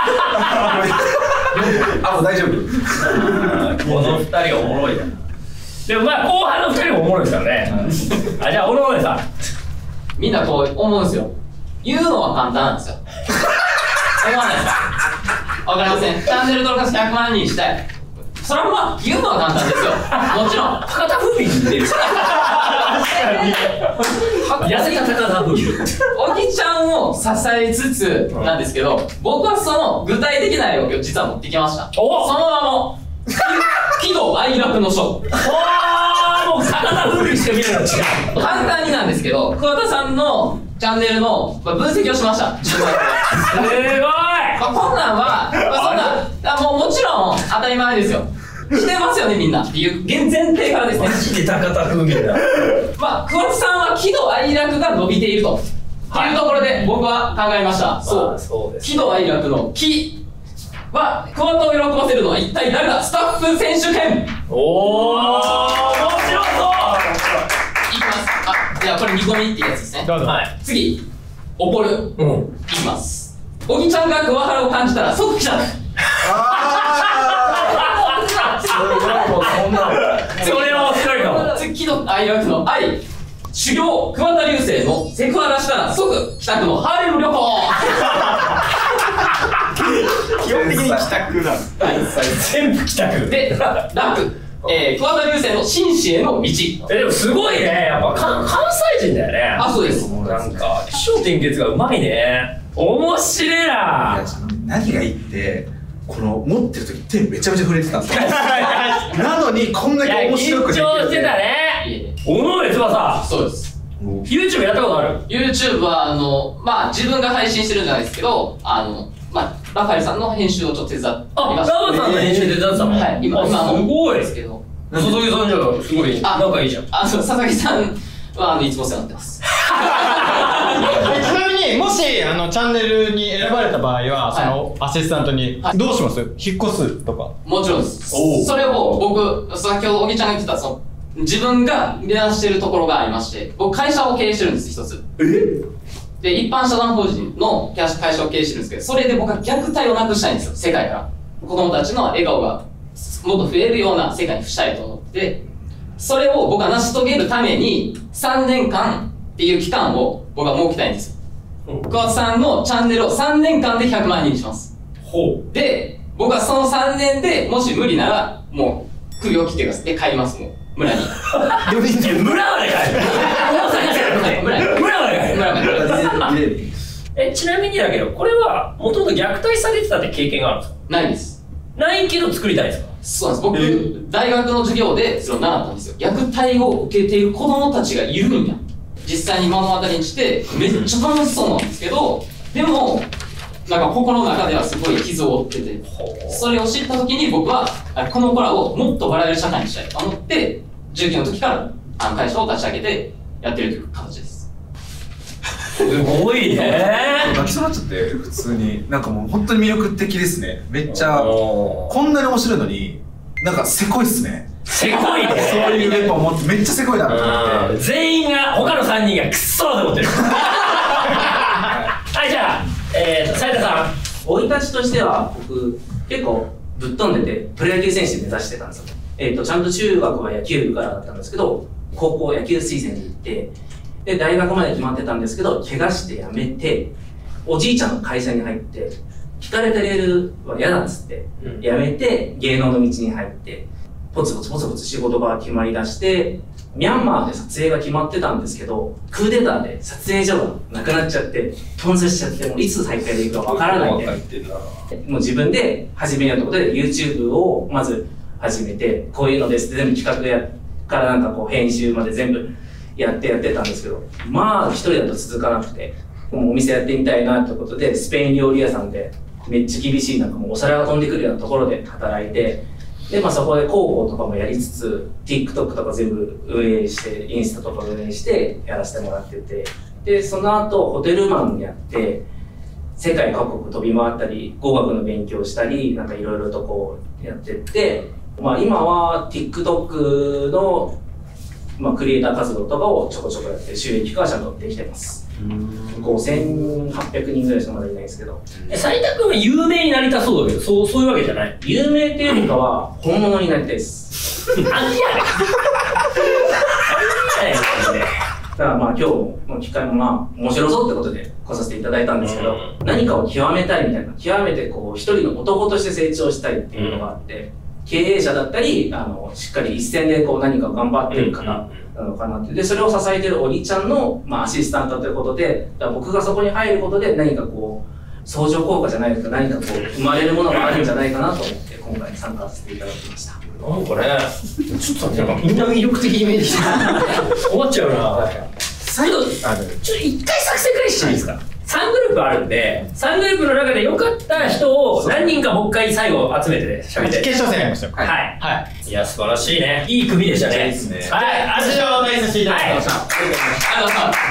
もう大丈夫。 この2人おもろいな。でもまあ後半の2人もおもろいですからね。じゃあ、小野上さん。 みんなこう思うんですよ。言うのは簡単なんですよ。思わないですか？わかりません。チャンネル登録者100万人したい。それはまあ言うのは簡単ですよ。もちろん。 高田風味に似てる。痩せた高田風味。 小木ちゃんを支えつつなんですけど、僕はその具体的な要求を実は持ってきました。その名も喜怒哀楽の書。 もう高田風味してみるの違う。 簡単になんですけど、桑田さんのチャンネルの分析をしました。すごい。こんなんは、もちろん当たり前ですよ。してますよね、みんなっていう前提からですね。 マジで高田風味だ。 まあ、桑田さんは喜怒哀楽が伸びているというところで僕は考えました。そう。喜怒哀楽の喜は桑田を喜ばせるのは一体誰だ？スタッフ選手権。 おー、面白そう。 いきます。じゃあこれ2個目っていうやつですね。次、怒る。いきます。小木ちゃんが桑原を感じたら即帰宅。 それは面白いかも。 次、喜怒哀楽の愛。修行、桑田流星のセクハラしたら即帰宅のハーレム旅行。 基本的に帰宅なんです。 全部帰宅。 で、楽。桑田流星の真摯への道。 でもすごいね。やっぱ関西人だよね。 あ、そうです。 なんか起承転結がうまいね。面白いな。 何がいいってこの持ってる時手めちゃめちゃ震えてたんですよ。なのにこんだけ面白くできる。 緊張してたね。尾上翼。 そうです。 YouTube やったことある？ YouTube はまあ自分が配信してるんじゃないですけど、まあラファエルさんの編集をちょっと手伝ってました。 ラファエルさんの編集手伝ってたの？ はい。今すごいですけど。 佐々木さんじゃすごい仲いいじゃん。 そう、佐々木さんはいつも世話になってます。 ちなみにもしチャンネルに選ばれた場合は、そのアシスタントにどうします？引っ越すとか。 もちろんです。それを僕、先ほど小木ちゃんが言ってた、自分が目指してるところがありまして、僕会社を経営してるんです、一つ。で、一般社団法人の会社を経営してるんですけど、それで僕は虐待をなくしたいんですよ、世界から。子供たちの笑顔がもっと増えるような世界にしたいと思って、それを僕は成し遂げるために3年間っていう期間を僕は設けたいんですよ。桑田さんのチャンネルを3年間で100万人にします。で、僕はその3年でもし無理なら、もう首を切ってください。で、帰ります、もう。村に。 村まで帰る。大阪じゃなくて、村まで帰る。ちなみにだけど、これはもともと虐待されてたって経験があるんですか？ ないです。 ないけど作りたいですか？ そうなんです。僕、大学の授業でそれを習ったんですよ。虐待を受けている子供たちがいるんや。実際に目の当たりにして、めっちゃ楽しそうなんですけど、でも、なんか心の中ではすごい傷を負ってて、それを知った時に僕は、この子らをもっと笑える社会にしたいと思って、19の時から会社を立ち上げてやってるという形です。 すごいね。 泣きそうになっちゃって、普通に。なんかもう本当に魅力的ですね。めっちゃ、こんなに面白いのに、なんかせこいっすね。 せこいね。 そういうレポを持ってめっちゃせこいなと思って。 全員が、他の3人がクッソーと思ってる。はい、じゃあ、斉田さん。 生い立ちとしては、僕、結構ぶっ飛んでて、プロ野球選手目指してたんですよ。ちゃんと中学は野球部からだったんですけど、高校野球推薦に行って、で、大学まで決まってたんですけど、怪我して辞めて、おじいちゃんの会社に入って、聞かれたレールは嫌だっつって、辞めて芸能の道に入って、ポツポツ仕事が決まりだして、ミャンマーで撮影が決まってたんですけど、クーデターで撮影所がなくなっちゃって、頓挫しちゃって、もういつ再開できるかわからないんで、もう自分で始めようということで、YouTube をまず始めて、こういうのですって全部企画からなんかこう編集まで全部やってたんですけど、まあ一人だと続かなくて、もうお店やってみたいなということで、スペイン料理屋さんで、めっちゃ厳しい、なんかもうお皿が飛んでくるようなところで働いて、で、まあそこで広報とかもやりつつ、TikTok とか全部運営して、インスタとか運営してやらせてもらってて、で、その後ホテルマンやって、世界各国飛び回ったり、語学の勉強したり、なんかいろいろとこうやってって、まあ今は TikTok の、まあ、クリエイター活動とかをちょこちょこやって収益化はちゃんとできてます。5800人ぐらいしかまだいないんですけど。 斉田君は有名になりたそうだけど、そういうわけじゃない。 有名っていうよりかは、本物になりたいです。 何やねん。 だからまあ今日の機会もまあ面白そうってことで来させていただいたんですけど、何かを極めたいみたいな、極めてこう一人の男として成長したいっていうのがあって、経営者だったり、しっかり一線でこう何かを頑張ってる方なのかなって。で、それを支えてるお兄ちゃんの、まあ、アシスタントということで、だから僕がそこに入ることで何かこう、相乗効果じゃないですか、何かこう、生まれるものがあるんじゃないかなと思って、今回参加させていただきました。 なんかね、ちょっとなんかみんな魅力的に見えてきた。思っちゃうな。ちょっと一回作戦会議していいですか？3グループあるんで、3グループの中で良かった人を何人かもう一回最後集めて喋って。 決勝戦やりましたよ。 はい。いや、素晴らしいね。いい組でしたね。いいですね。はい。 以上、お願いさせていただきました。 ありがとうございま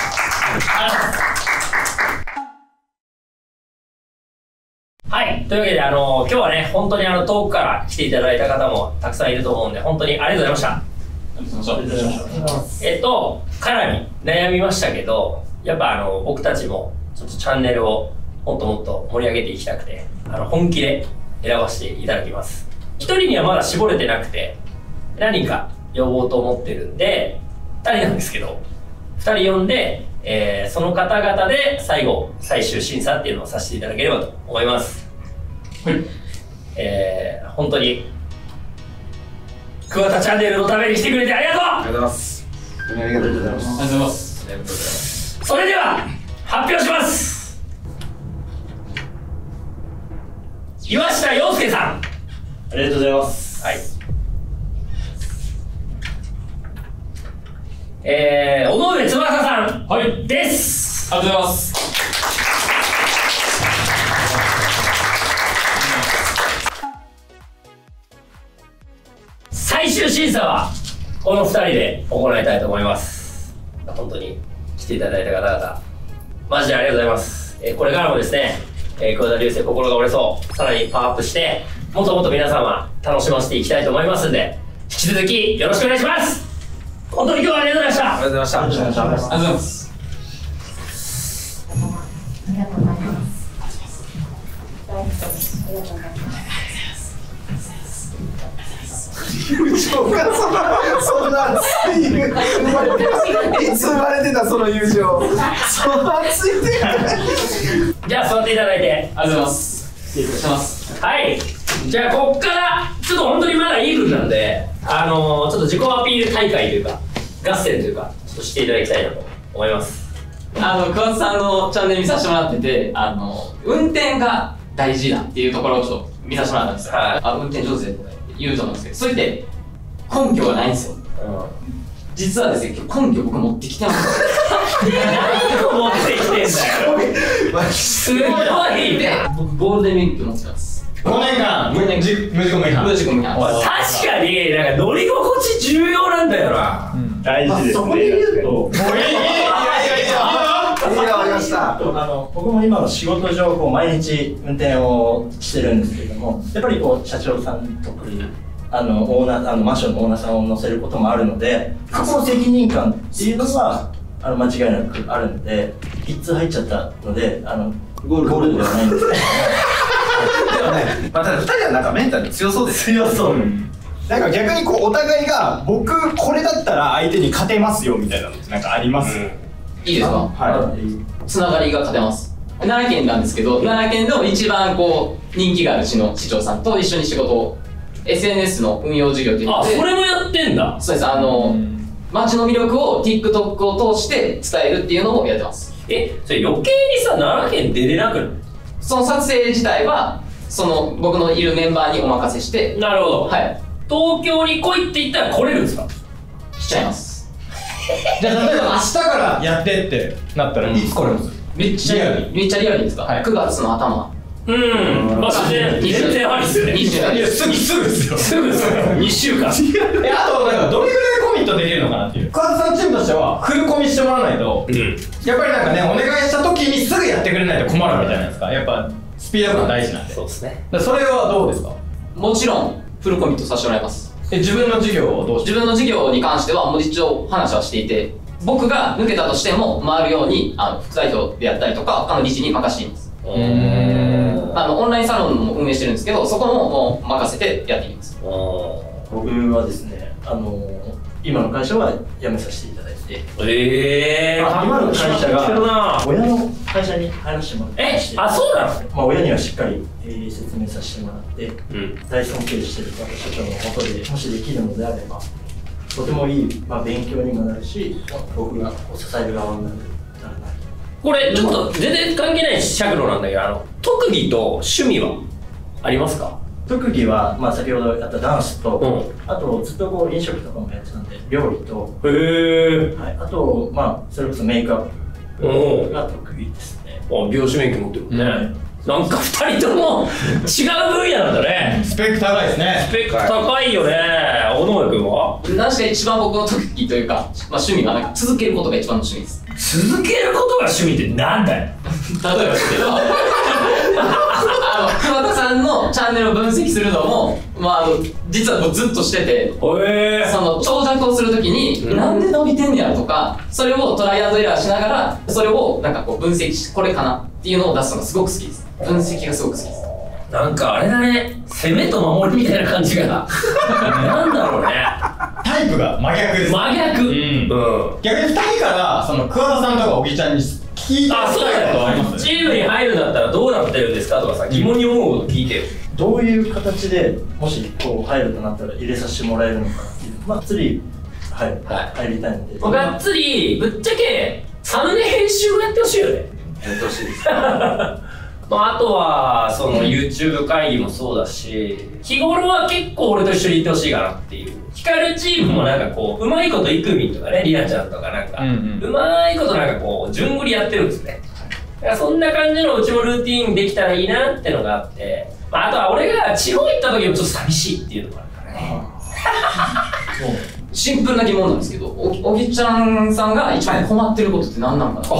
した。はい。というわけで、今日はね、本当に遠くから来ていただいた方もたくさんいると思うんで、本当にありがとうございました。ありがとうございました。かなり悩みましたけど、やっぱ僕たちもちょっとチャンネルをもっともっと盛り上げていきたくて、本気で選ばせていただきます。1人にはまだ絞れてなくて、何人か呼ぼうと思ってるんで、2人なんですけど、2人呼んで、その方々で最後、最終審査っていうのをさせていただければと思います。はい。本当に、桑田チャンネルのために来てくれてありがとう。ありがとうございます。 ありがとうございます。 ありがとうございます。ありがとうございます。それでは発表します。岩下洋介さん、ありがとうございます。はい。尾上翼さん、はい、です。ありがとうございます。最終審査はこの2人で行いたいと思います。本当に来ていただいた方々 マジでありがとうございます。これからもですね、桑田流星心が折れそう、さらにパワーアップして、もっともっと皆様楽しませていきたいと思いますんで、引き続きよろしくお願いします。本当に今日はありがとうございました。 ありがとうございました。 ありがとうございます。 ありがとうございます。 部長がそんな熱いいつ生まれてたその友情そんな熱いってじゃあ座っていただいて。 ありがとうございます。失礼します。 はい。じゃあこっからちょっと本当にまだイーブンなんで、ちょっと自己アピール大会というか合戦というかちょっとしていただきたいなと思います。 桑田さんのチャンネル見させてもらってて、運転が大事だっていうところをちょっと見させてもらったんですよ。運転上手でとか言うと思うんですけど、それって根拠がないんですよ。実はですね、今日根拠僕持ってきてます。 持ってきてんだよ。すごいね。 僕ゴールデン免許持ってます。 5年間無事故無違反。 無事故無違反。 確かになんか乗り心地重要なんだよな。 大事ですね。そこで言うと、もう僕も今の仕事上こう毎日運転をしてるんですけれども、やっぱりこう社長さんとかオーナーマンションのオーナーさんを乗せることもあるので、そこの責任感っていうのは間違いなくあるので、一通入っちゃったのでゴールではないんですけど。 でもね、まあただ2人はなんかメンタル強そうです。 強そう。 なんか逆にこうお互いが僕これだったら相手に勝てますよみたいなのってなんかあります？ いいですか？はい。つながりが勝てます。奈良県なんですけど、奈良県でも一番こう人気がある市の市長さんと一緒に仕事を SNS の運用事業っていうので。 あ、それもやってんだ。 そうです。街の魅力を TikTok を通して伝えるっていうのをやってます。 それ余計にさ、奈良県出れなくなる？ その撮影自体はその僕のいるメンバーにお任せして。 なるほど。 はい。 東京に来いって言ったら来れるんですか？ 来ちゃいます。 じゃあ例えば明日からやってってなったらいつ来れます？ めっちゃリアルですか？はい。9月の頭。 まあ全然ありっすよね。 すぐですよ。 すぐですよ。2週間。 あとなんかどれぐらいコミットできるのかなっていう。桑田さんチームとしてはフルコミしてもらわないと、やっぱりなんかねお願いした時にすぐやってくれないと困るみたいなんですか。やっぱスピード感大事なんで。 そうですね。 それはどうですか？ もちろんフルコミットさせてもらいます。 自分の事業をどうして？ 自分の事業に関してはもう一応話はしていて、僕が抜けたとしても回るように副代表であったりとか他の理事に任せています。オンラインサロンも運営してるんですけど、そこももう任せてやっています。 僕はですね、今の会社は辞めさせていただいて、今の会社が親の会社に入らせてもらってまして、 そうなの？ 親にはしっかり説明させてもらって、大尊敬している社長のもとでもしできるのであればとてもいい、勉強にもなるし、僕が支える側になるならない。 これちょっと全然関係ない尺度なんだけど、特技と趣味はありますか？ 特技は、先ほどやったダンスと、あとずっとこう飲食とかもやってたんで料理と、あとそれこそメイクアップが得意ですね。 美容師免許持ってるもんね。なんか2人とも違う分野なんだね。 スペック高いですね。 スペック高いよね。小野君は？ 確かに一番僕の特技というか、趣味はなんか続けることが一番の趣味です。 続けることが趣味ってなんだよ。 例えばですけど桑田さんのチャンネルを分析するのも、実はもうずっとしてて、その長尺をするときに、なんで伸びてんねやろとか、それをトライアンドエラーしながら、それをなんかこう分析して、これかなっていうのを出すのがすごく好きです。分析がすごく好きです。 なんかあれだね、攻めと守りみたいな感じがなんだろうね。 タイプが真逆です。 真逆。 逆に2人からその桑田さんとか小木ちゃんに聞いてみたいことあります？ チームに入るんだったらどうなってるんですかとかさ、疑問に思うこと聞いてよ。 どういう形でもしこう入るとなったら入れさせてもらえるのかっていう、がっつり入りたいので、 がっつりぶっちゃけサムネ編集をやってほしいよね。 やってほしいですあとはその YouTube 会議もそうだし、日頃は結構俺と一緒にいてほしいかなっていう。ヒカルチームもなんかこう、うまいことイクミンとかね、リナちゃんとかなんか、うまいことなんかこう、順繰りやってるんですね。だからそんな感じのうちもルーティーンできたらいいなってのがあって、あとは俺が地方行った時もちょっと寂しいっていうのがあるからね。 シンプルな疑問なんですけど、おぎちゃんさんが一番困ってることって何なのかなっていう。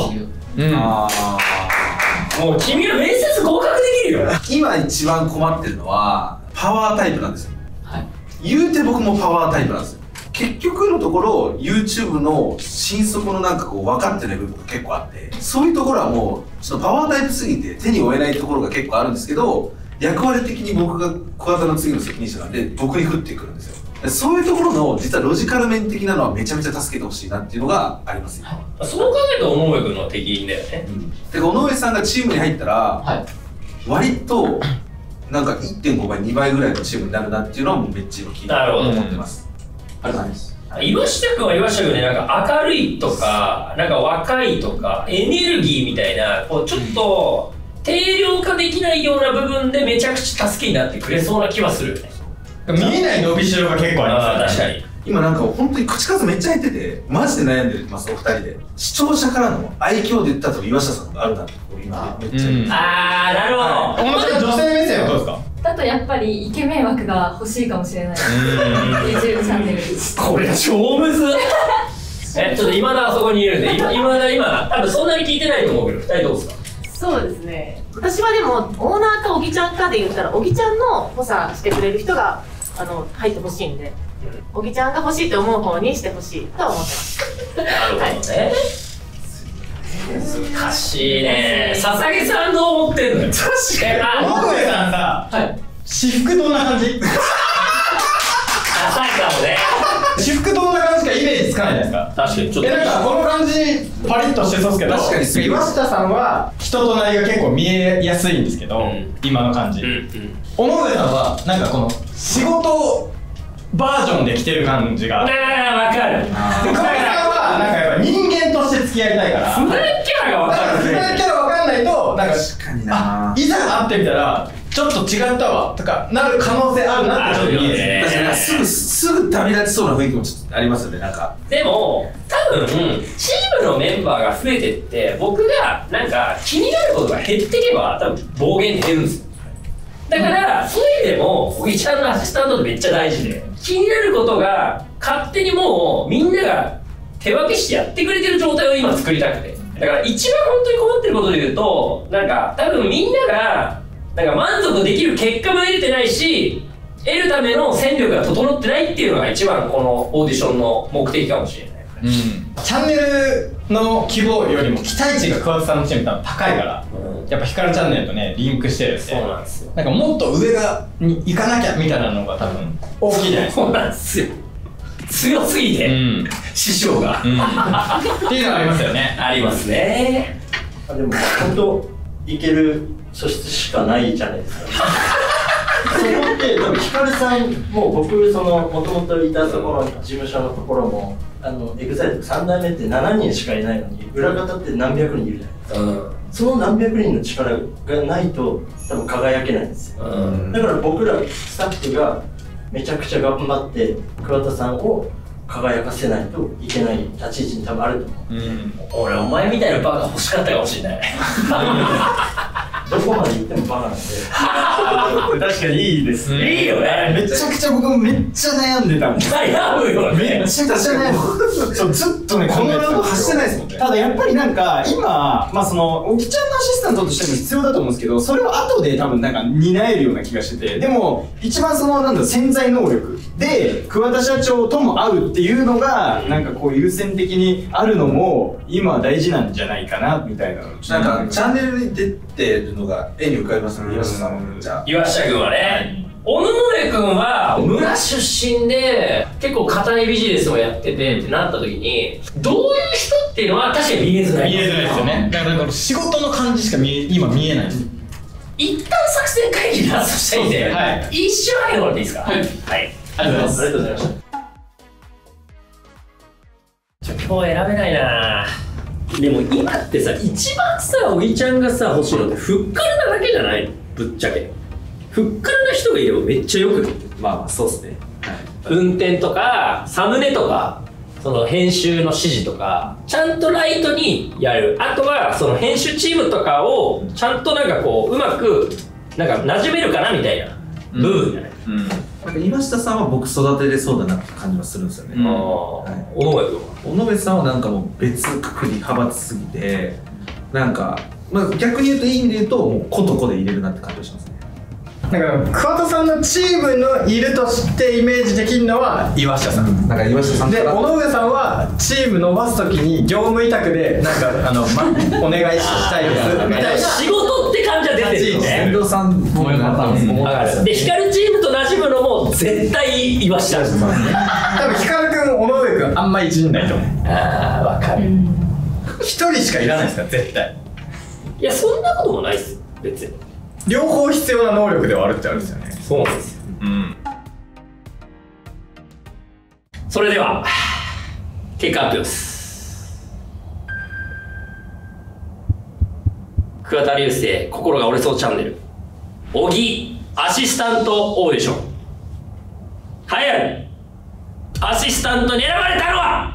もう君は面接合格できるよ。 今一番困ってるのはパワータイプなんですよ。言うて僕もパワータイプなんですよ。結局のところ YouTube の心底のなんかこう分かってない部分が結構あって、そういうところはもうちょっとパワータイプすぎて手に負えないところが結構あるんですけど、役割的に僕が小型の次の責任者なんで僕に降ってくるんですよ。そういうところの実はロジカル面的なのはめちゃめちゃ助けてほしいなっていうのがありますよ。 そう考えると尾上君の適任だよね。 で尾上さんがチームに入ったら、割となんか 1.5 倍2倍ぐらいのチームになるなっていうのはもうめっちゃ今聞いて思ってます。ありがとうございます。 岩下君は岩下君でなんか明るいとかなんか若いとかエネルギーみたいなこうちょっと定量化できないような部分でめちゃくちゃ助けになってくれそうな気はするよね。 見えない伸びしろが結構ありますよね。 確かに今なんか本当に口数めっちゃ減っててマジで悩んでますお二人で。視聴者からの愛嬌で言ったと岩下さんがあるなって今めっちゃなるほど。 女性目線はどうですか？ だとやっぱりイケメン枠が欲しいかもしれない。YouTube チャンネル。 これ超むずっ。ちょっと今田はそこにいるんで、今多分そんなに聞いてないと思うけど、2人どうですか？ そうですね。私はでもオーナーか小木ちゃんかで言ったら小木ちゃんの補佐してくれる人が入ってほしいんで、小木ちゃんが欲しいと思う方にしてほしいと思ってます。 なるほどね。難しいね。佐々木さんどう思ってんのよ。確かに。 尾上さんさ、私服どんな感じ？ ダサいかもね。 私服どんな感じかイメージつかないじゃないですか。 確かにちょっと。 なんかこの感じパリッとしてそうですけど、 確かに岩下さんは人となりが結構見えやすいんですけど、今の感じ。尾上さんはなんかこの仕事バージョンで来てる感じが。 わかる。 小木さんはなんかやっぱ人間として付き合いたいから。 普段キャラがわかる。 普段キャラわかんないとなんか確かにな。 いざ会ってみたらちょっと違ったわとかなる可能性あるなってちょっと見えて。 確かにすぐ旅立ちそうな雰囲気もちょっとありますよねなんか。 でも多分チームのメンバーが増えてって僕がなんか気になることが減っていけば多分暴言って減るんですよ。だからそういう意味でも小木ちゃんのアシスタントってめっちゃ大事で、気になることが勝手にもうみんなが手分けしてやってくれてる状態を今作りたくて、だから一番本当に困ってることで言うとなんか多分みんながなんか満足できる結果も得れてないし得るための戦力が整ってないっていうのが一番このオーディションの目的かもしれない。 チャンネルの規模よりも期待値が桑田さんのチーム多分高いから、やっぱ光チャンネルとねリンクしてるんで、 そうなんですよ。 なんかもっと上に行かなきゃみたいなのが多分大きいじゃないですか。 そうなんですよ。強すぎて、師匠が、 っていうのはありますよね。 ありますね。 でも本当いける素質しかないじゃないですか。そこって多分光さんも僕もともといたところ事務所のところもEXILE 3代目って7人しかいないのに裏方って何百人いるじゃないですか。その何百人の力がないと多分輝けないんですよ。だから僕らスタッフがめちゃくちゃ頑張って桑田さんを輝かせないといけない立ち位置に多分あると思う。 俺お前みたいなバカ欲しかったかもしれない。 どこまで行ってもバカなんで。 確かにいいですね。 いいよね。 めちゃくちゃ僕もめっちゃ悩んでたんです。 悩むよね。 めちゃくちゃ悩む。そうずっとねこのラウンド走ってないですもんね。 ただやっぱりなんか今小木ちゃんのアシスタントとしても必要だと思うんですけど、それを後で多分なんか担えるような気がしてて、でも一番潜在能力で桑田社長とも会うっていうのがなんかこう優先的にあるのも今大事なんじゃないかなみたいな。 なんかチャンネルに出てるのが絵に浮かびますね。岩下さんはじゃあ岩下君はね、尾上君は村出身で結構固いビジネスをやっててってなった時にどういう人っていうのは確かに見えづらい。 見えづらいですよね。だから仕事の感じしか今見えないです。 一旦作戦会議で発したいんで、一瞬入ってもらっていいですか。はい、ありがとうございます。ありがとうございました。今日選べないな。でも今ってさ、一番さ小木ちゃんがさ欲しいのってふっかるなだけじゃないの。ぶっちゃけふっかるな人がいればめっちゃよくない？ まあそうですね。 運転とかサムネとかその編集の指示とかちゃんとライトにやる。あとはその編集チームとかをちゃんとなんかこううまくなんか馴染めるかなみたいな部分じゃない。 なんか岩下さんは僕育てれそうだなって感じはするんですよね。 尾上君は尾上さんはなんかもう別くくり派閥すぎてなんか、まあ、逆に言うといい意味で言うともう個と個で入れるなって感じがしますね。 なんか桑田さんのチームのいるとしてイメージできるのは岩下さん、 なんか岩下さんで尾上さんはチーム伸ばすときに業務委託でなんかお願いしたいですみたいな仕事って感じは出てるよね。 遠藤さんもやったんですもん。 で光チームと馴染むのも絶対岩下ですもんね。 多分光君尾上君あんまいじんないと思う。 ああ分かる。 一人しかいらないですから絶対。 いやそんなこともないっす別に。 両方必要な能力ではあるってあるんですよね。 そうなんですよ。それでは結果発表です。桑田流星心が折れそうチャンネル小木アシスタントオーディション栄えあるアシスタントに選ばれたのは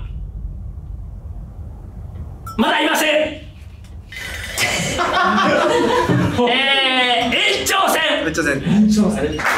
まだいません。延長戦。ちょっとねこの回だけで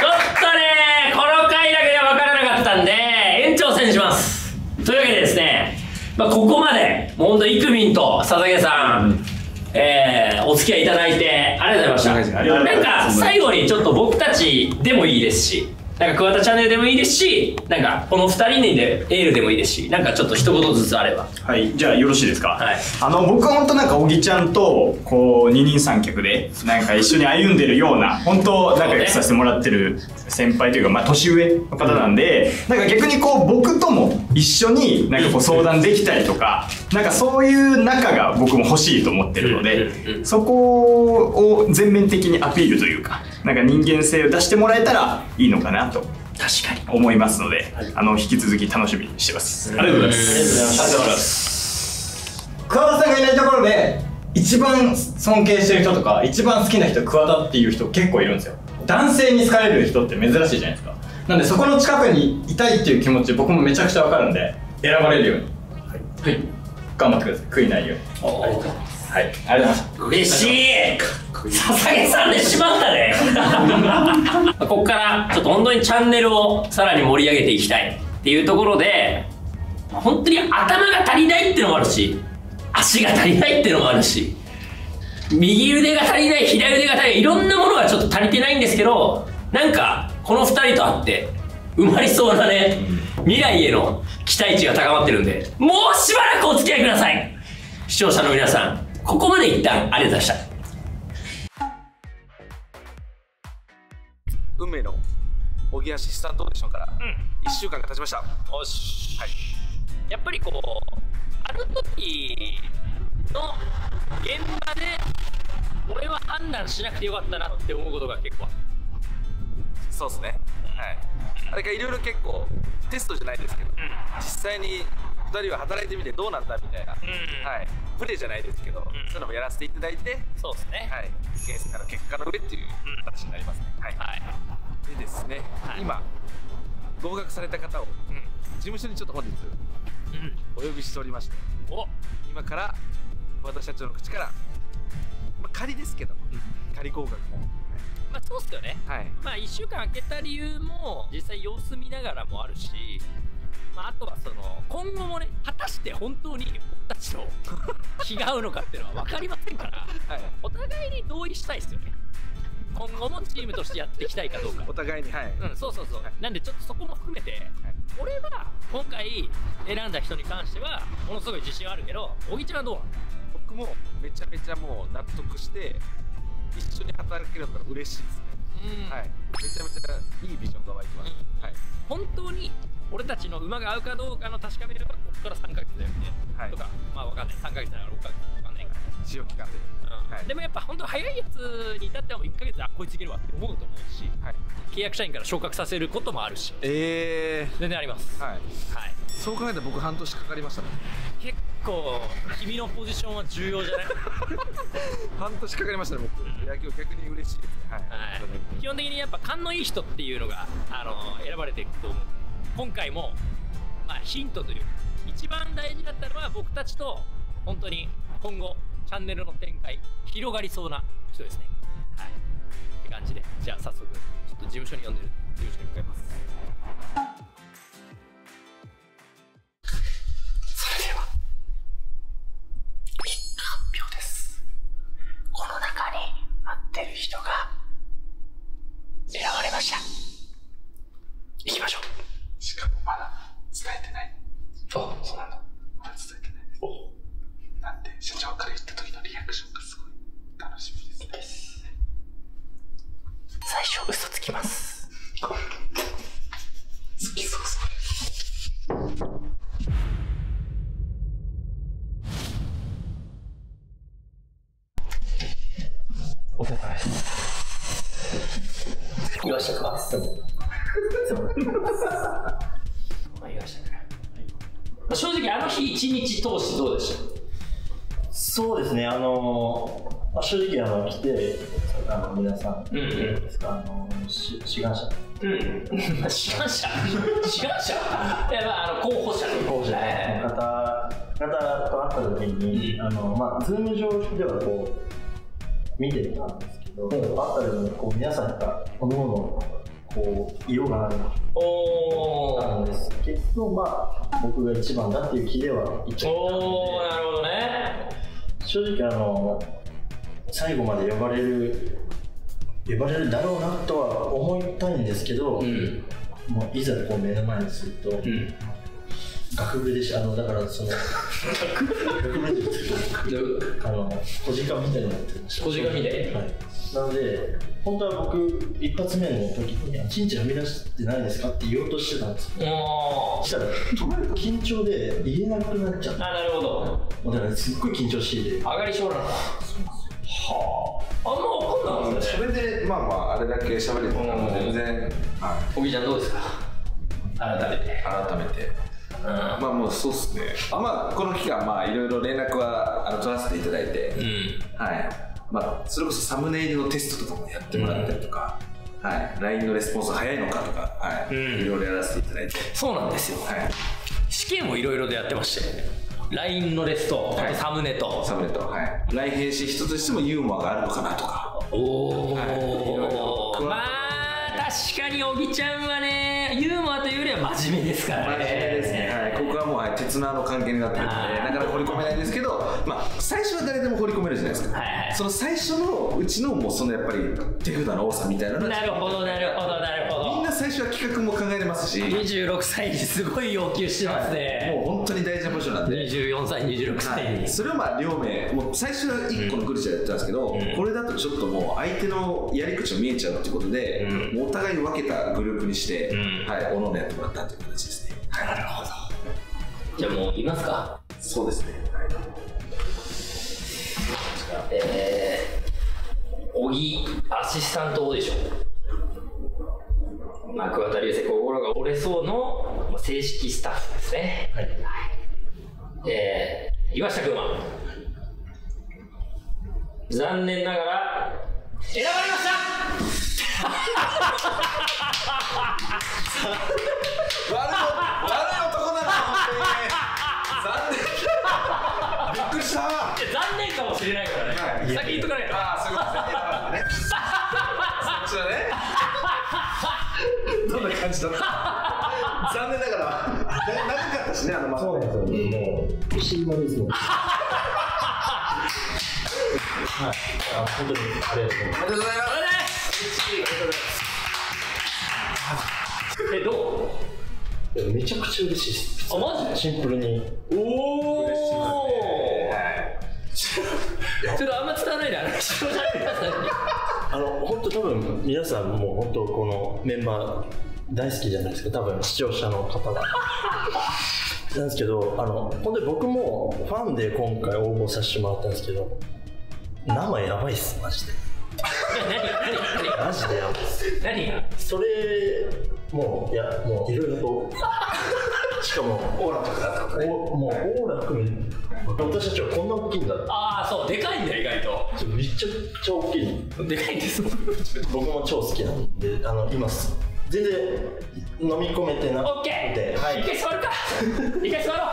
は分からなかったんで延長戦します。というわけでですね、ここまでもうほんとイクミンと佐竹さん、お付き合いいただいてありがとうございました。なんか最後にちょっと僕たちでもいいですし、なんか桑田チャンネルでもいいですし、なんかこの2人にでエールでもいいですし、なんかちょっと一言ずつあれば。 はい、じゃあよろしいですか。はい、僕は本当なんか小木ちゃんとこう二人三脚でなんか一緒に歩んでるような本当仲良くさせてもらってる先輩というか、まあ年上の方なんで、なんか逆にこう僕とも一緒になんかこう相談できたりとか、なんかそういう仲が僕も欲しいと思ってるので、そこを全面的にアピールというか、なんか人間性を出してもらえたらいいのかなと確かに思いますので、引き続き楽しみにしてます。ありがとうございます。ありがとうございます。桑田さんがいないところで一番尊敬してる人とか一番好きな人桑田っていう人結構いるんですよ。男性に好かれる人って珍しいじゃないですか。なんでそこの近くにいたいっていう気持ち僕もめちゃくちゃわかるんで、選ばれるように、はい、頑張ってください。悔いないように。ありがとうございます。はい、ありがとうございました。 嬉しい。佐々木さんでしまったね。ここからちょっと本当にチャンネルをさらに盛り上げていきたいっていうところで、本当に頭が足りないっていうのもあるし、足が足りないっていうのもあるし、右腕が足りない、左腕が足りない、いろんなものがちょっと足りてないんですけど、なんかこの2人と会って生まれそうなね、未来への期待値が高まってるんで、もうしばらくお付き合いください。視聴者の皆さん、ここまで一旦ありがとうございました。 運命の小木アシスタントオーディションから1週間が経ちました。 よし、はい、やっぱりこうある時の現場で俺は判断しなくてよかったなって思うことが結構ある。 そうですね、はい、あれがいろいろ結構テストじゃないですけど、実際に2人は働いてみてどうなんだみたいな、はい、プレーじゃないですけど、そういうのもやらせていただいて、そうですね、はい、結果の上っていう形になりますね。はい、はい、でですね、今合格された方を事務所にちょっと本日お呼びしておりまして、今から桑田社長の口から、仮ですけど仮合格も、 まあそうっすよね、 はい、 まあ1週間空けた理由も実際様子見ながらもあるし、あとはその今後もね、果たして本当に僕たちと気が合うのかっていうのは分かりませんから、はい、お互いに同意したいですよね。今後もチームとしてやっていきたいかどうか、 お互いに、はい、 そうそうそう、はい、なんでちょっとそこも含めて、はい、俺は今回選んだ人に関してはものすごい自信はあるけど、小木ちゃんはどうなの？ 僕もめちゃめちゃもう納得して一緒に働けるのが嬉しいですね。はい、めちゃめちゃいいビジョンが湧いてます。はい、 本当に俺たちの馬が合うかどうかの確かめればここから3ヶ月だよね、はい、とか、まあわかんない、3ヶ月なら6ヶ月わかんないから、 使用期間で、はい、 でもやっぱ本当早いやつに至ってはもう1ヶ月でこいついけるわって思うと思うし、はい、契約社員から昇格させることもあるし、全然あります。はい、はい、 そう考えたら僕半年かかりましたね。 結構君のポジションは重要じゃない？ 半年かかりましたね、僕。いや、今日逆に嬉しいですね。はい、 基本的にやっぱ勘のいい人っていうのが選ばれていくと思う。今回も、まあ、ヒントという一番大事だったのは僕たちと本当に今後チャンネルの展開広がりそうな人ですね。はい、って感じで、じゃあ早速ちょっと事務所に呼んでる事務所に向かいます。それでは結果発表です。 お疲れ様です。言わしたか。言わしたか。正直あの日一日通してどうでした？ そうですね。正直来て皆さんですか、志願者。 志願者。いや候補者の方と会った時にズーム上ではこう見てたんですけど、会った時にこう皆さんが各々こう色があるんですけど、僕が一番だっていう気では一応なるほどね。 正直最後まで呼ばれるだろうなとは思いたいんですけど、もういざこう目の前にすると、学部でしだからその学部で小鹿みたいになってました。 小鹿みたい。 はい。なので本当は僕一発目の時にチンチンはみ出してないですかって言おうとしてたんですよ。したら緊張で言えなくなっちゃった。 なるほど。 だからすっごい緊張していて。 上がり症なんだ。はあ。あんま分かんないですね。 それであれだけ喋れたら全然。 小木ちゃんどうですか？改めて。 もうそうっすね。この期間いろいろ連絡は取らせていただいて、それこそサムネイルのテストとかもやってもらったりとか、LINE のレスポンス早いのかとか、いろいろやらせていただいて。 そうなんですよ。試験もいろいろでやってまして、LINE のレスとサムネと、 LINE 返信一つとしてもユーモアがあるのかなとか。 確かに小木ちゃんはね、ユーモアというよりは真面目ですからね。 真面目ですね。ここはもう鉄の関係になってるので、なかなか掘り込めないんですけど、最初は誰でも掘り込めるじゃないですか。その最初のうちのもうそのやっぱり手札の多さみたいなのが。 なるほど。 みんな最初は企画も考えれますし。 26歳にすごい要求してますね。 もう本当に大事なポジションなんで。 24歳、26歳に。 それを両名、もう最初は1個のグルチャーやってたんですけど、これだとちょっともう相手のやり口を見えちゃうっていうことで、もうお互いに分けたグループにして、おのおのやってもらったっていう形ですね。 なるほど。じゃあもういますか？ そうですね。 小木アシスタントオーディション、桑田流星心が折れそうの正式スタッフですね。岩下君は残念ながら選ばれました。 悪い男だな、本当に。残念。びっくりした。 残念かもしれないからね。先言っとかないと。 そういうことね。そっちだね。どんな感じだった？残念ながら長かったしね、 そうなんですよ。もう不思議ですね。本当にありがとうございます。 どう？ めちゃくちゃ嬉しいです。 マジで？ シンプルに。 嬉しいですね。ちょっとあんま伝わらないで、視聴者の皆さんに。 本当多分皆さんも本当このメンバー大好きじゃないですか。多分視聴者の方が。なんですけど、本当に僕もファンで今回応募させてもらったんですけど、生やばいっす、マジで。 何マジでやばいっす。 何が？ それもういろいろとしかもオーラとかだったことね。 もうオーラ含め私たちはこんな大きいんだ。 そうでかいんだよ意外と。 めちゃくちゃ大きいの。 でかいんですもん。 僕も超好きなんで今全然飲み込めてなくて。 オッケー。一回座るか。一回座ろう。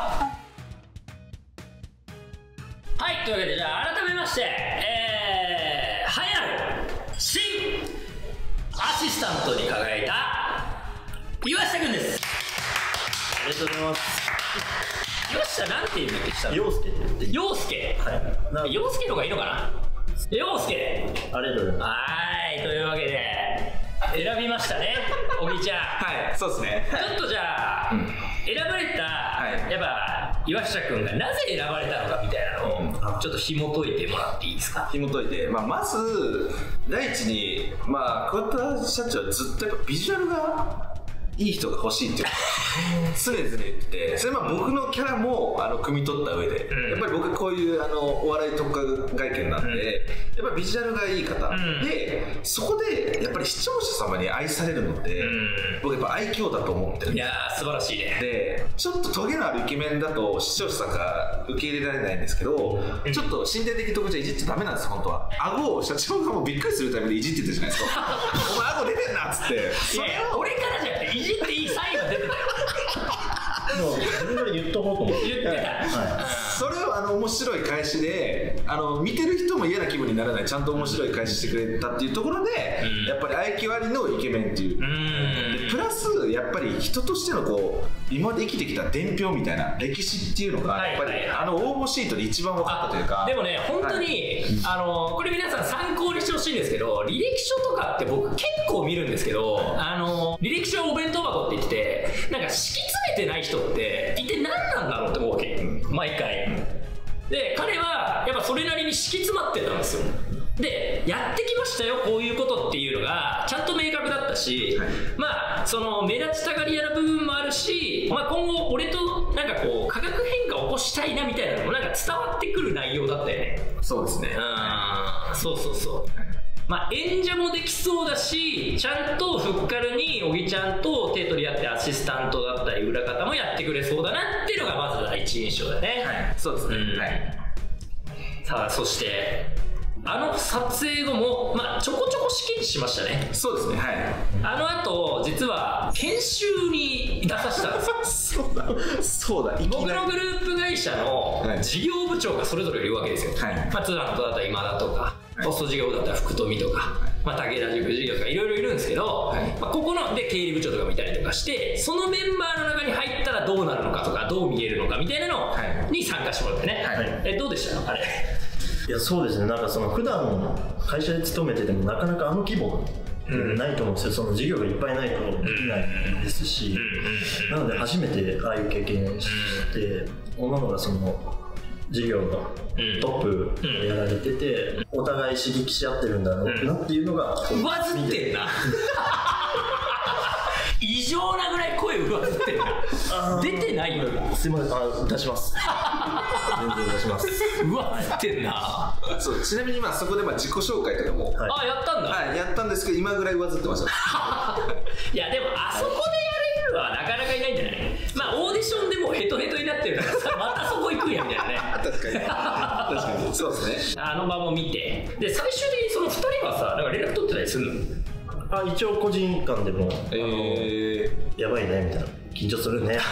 はい、というわけでじゃあ改めまして、栄えある新アシスタントに輝いた岩下くんです。 ありがとうございます。 岩下なんて言うんだっけ？ 陽介って言って。 陽介？はい。陽介の方がいいのかな？陽介。 ありがとうございます。 はい、というわけで選びましたね、小木ちゃん。 はい、そうですね。 ちょっとじゃあ、選ばれた、やっぱ岩下くんがなぜ選ばれたのかみたいなのをちょっと紐解いてもらっていいですか？ 紐解いて、まず第一に桑田社長はずっとやっぱビジュアルがいい人が欲しいっていう常々言ってて、それ僕のキャラも汲み取った上で、やっぱり僕こういうお笑い特化外見なんで、やっぱりビジュアルがいい方、でそこでやっぱり視聴者様に愛されるので、僕やっぱ愛嬌だと思ってる。 いやー素晴らしいね。 でちょっとトゲのあるイケメンだと視聴者さんが受け入れられないんですけど、ちょっと身体的特徴いじっちゃダメなんです本当は。顎を社長がもうびっくりするためにいじってたじゃないですかお前顎出てんなっつって。 いやいや俺からじゃなくていじっていいサインが出てたよもう自分から言っとこうと思って言ってた、 それは面白い返しで、見てる人も嫌な気分にならない、ちゃんと面白い返ししてくれたっていうところで、やっぱり愛嬌ありのイケメンっていう、でプラスやっぱり人としての今まで生きてきた伝承みたいな歴史っていうのがやっぱり応募シートで一番分かったというか。 でもね本当に、これ皆さん参考にしてほしいんですけど、履歴書とかって僕結構見るんですけど、履歴書お弁当箱って言ってなんか敷き詰めてない人って一体何なんだろうって思うわけ、毎回。で彼はやっぱそれなりに敷き詰まってたんですよ。でやってきましたよこういうことっていうのがちゃんと明確だったし、まあその目立ちたがり屋な部分もあるし、まあ、今後俺となんか化学変化を起こしたいなみたいなのもなんか伝わってくる内容だったよね。 そうですね。 そうそうそう。まあ演者もできそうだし、ちゃんとフッカルに小木ちゃんと手取り合ってアシスタントだったり裏方もやってくれそうだなっていうのがまず第一印象だね。 はい、そうですね。 さあそして撮影後も、まあ、ちょこちょこ試験しましたね。 そうですね。はい。 後実は研修に出させたんですよそうだ僕のグループ会社の事業部長がそれぞれいるわけですよ。まあ通販だったら今田とか、ポスト事業部だったら福富とか、まあ武田塾事業とかいろいろいるんですけど、まあ、ここので経理部長とかもいたりとかして、そのメンバーの中に入ったらどうなるのかとかどう見えるのかみたいなのに参加してもらってね。どうでしたあれ？ いやそうですね、なんか普段会社で勤めててもなかなか規模ないと思うんですよ。その事業がいっぱいないとできないですし、なので初めてああいう経験して、女の子が事業のトップやられてて、お互い刺激し合ってるんだろうなっていうのが上ずってんな異常なぐらい声上ずってんな出てないよ。 すいません、出します全然出します上ずってんな。 そうちなみにそこで自己紹介とかも、 やったんだ。 はい、やったんですけど今ぐらい上ずってましたいやでもあそこでやれるのはなかなかいないんじゃない？まあオーディションでもヘトヘトになってるからさ、またそこ行くんやみたいなね確かに確かにそうですね。 場も見て、で最終的にその2人はさ、なんか連絡取ってたりするの？ 一応個人間でも、やばいねみたいな、緊張するね